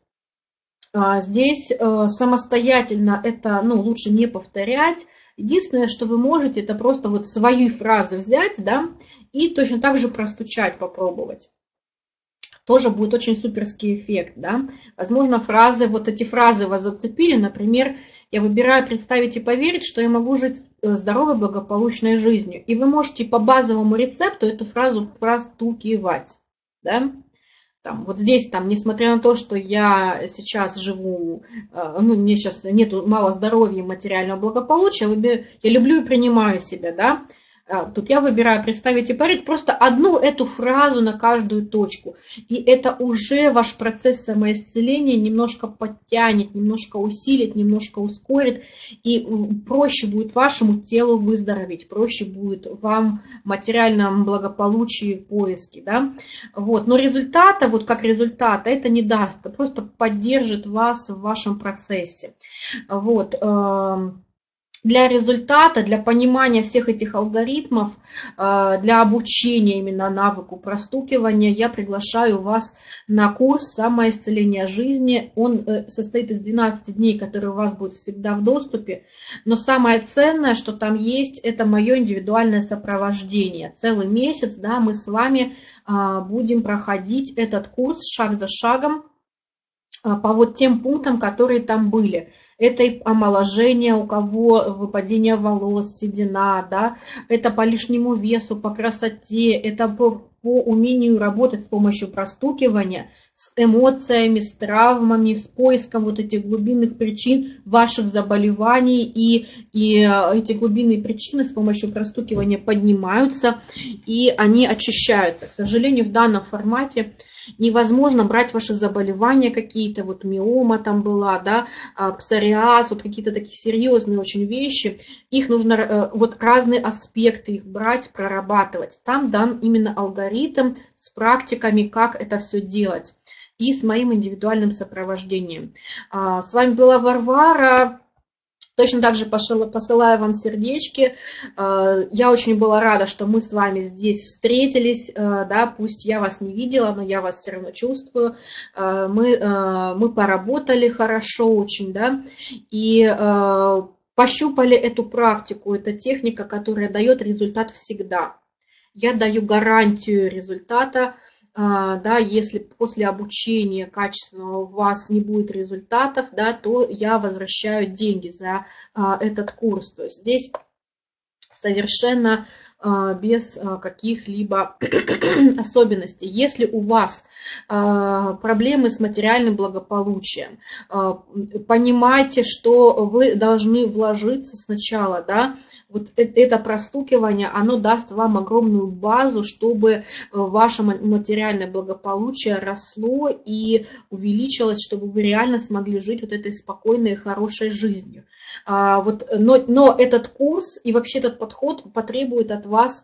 Здесь самостоятельно это, ну, лучше не повторять. Единственное, что вы можете, это просто вот свои фразы взять, да, и точно так же простучать, попробовать. Тоже будет очень суперский эффект, да. Возможно, фразы, вот эти фразы вас зацепили. Например, я выбираю представить и поверить, что я могу жить здоровой, благополучной жизнью. И вы можете по базовому рецепту эту фразу простукивать, да. Там, вот здесь, там, несмотря на то, что я сейчас живу, ну, мне сейчас нету мало здоровья и материального благополучия, я люблю и принимаю себя, да. Тут я выбираю представить и парить просто одну эту фразу на каждую точку. И это уже ваш процесс самоисцеления немножко подтянет, немножко усилит, немножко ускорит. И проще будет вашему телу выздороветь, проще будет вам материальном благополучии в поиске. Да? Вот. Но результата, вот как результата, это не даст, это просто поддержит вас в вашем процессе. Вот. Для результата, для понимания всех этих алгоритмов, для обучения именно навыку простукивания я приглашаю вас на курс «Самоисцеление жизни». Он состоит из 12 дней, которые у вас будут всегда в доступе. Но самое ценное, что там есть, это мое индивидуальное сопровождение. Целый месяц, да, мы с вами будем проходить этот курс шаг за шагом по вот тем пунктам, которые там были. Это и омоложение, у кого выпадение волос, седина, да, это по лишнему весу, по красоте, это по умению работать с помощью простукивания, с эмоциями, с травмами, с поиском вот этих глубинных причин ваших заболеваний. И эти глубинные причины с помощью простукивания поднимаются, и они очищаются. К сожалению, в данном формате невозможно брать ваши заболевания какие-то, вот миома там была, да, псориаз, вот какие-то такие серьезные очень вещи. Их нужно, вот разные аспекты их брать, прорабатывать. Там дан именно алгоритм с практиками, как это все делать. И с моим индивидуальным сопровождением. С вами была Варвара. Точно так же посылаю вам сердечки. Я очень была рада, что мы с вами здесь встретились. Да, пусть я вас не видела, но я вас все равно чувствую. Мы поработали хорошо очень, да, и пощупали эту практику. Это техника, которая дает результат всегда. Я даю гарантию результата. Да, если после обучения качественного у вас не будет результатов, да, то я возвращаю деньги за этот курс. То есть здесь совершенно без каких-либо особенностей. Если у вас проблемы с материальным благополучием, понимайте, что вы должны вложиться сначала, да, вот это простукивание, оно даст вам огромную базу, чтобы ваше материальное благополучие росло и увеличилось, чтобы вы реально смогли жить вот этой спокойной и хорошей жизнью. Но этот курс и вообще этот подход потребует от вас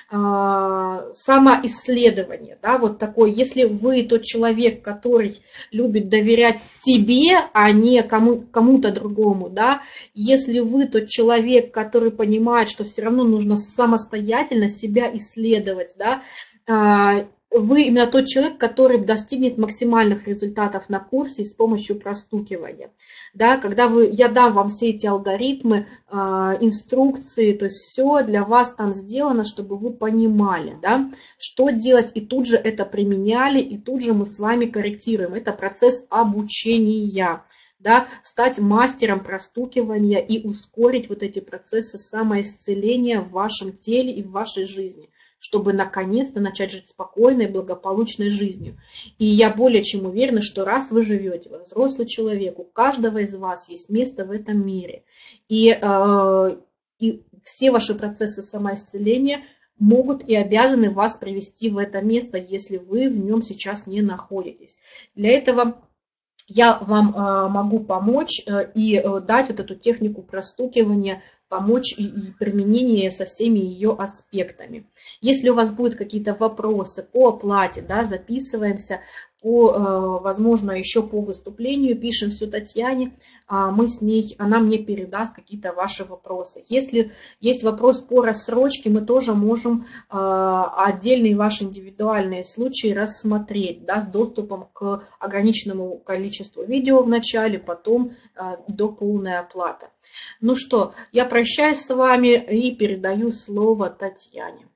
самоисследование, да, вот такое, если вы тот человек, который любит доверять себе, а не кому-то другому, да, если вы тот человек, который понимает, что все равно нужно самостоятельно себя исследовать, да, вы именно тот человек, который достигнет максимальных результатов на курсе с помощью простукивания. Да, когда я дам вам все эти алгоритмы, инструкции, то есть все для вас там сделано, чтобы вы понимали, да, что делать, и тут же это применяли, и тут же мы с вами корректируем. Это процесс обучения. Да, стать мастером простукивания и ускорить вот эти процессы самоисцеления в вашем теле и в вашей жизни, чтобы наконец-то начать жить спокойной, благополучной жизнью. И я более чем уверена, что раз вы живете, вы взрослый человек, у каждого из вас есть место в этом мире. И все ваши процессы самоисцеления могут и обязаны вас привести в это место, если вы в нем сейчас не находитесь. Для этого я вам могу помочь и дать вот эту технику простукивания помочь и применение со всеми ее аспектами. Если у вас будут какие-то вопросы по оплате, да, записываемся, возможно, еще по выступлению, пишем все Татьяне, мы с ней, она мне передаст какие-то ваши вопросы. Если есть вопрос по рассрочке, мы тоже можем отдельные ваши индивидуальные случаи рассмотреть, да, с доступом к ограниченному количеству видео в начале, потом до полной оплаты. Ну что, я прощаюсь с вами и передаю слово Татьяне.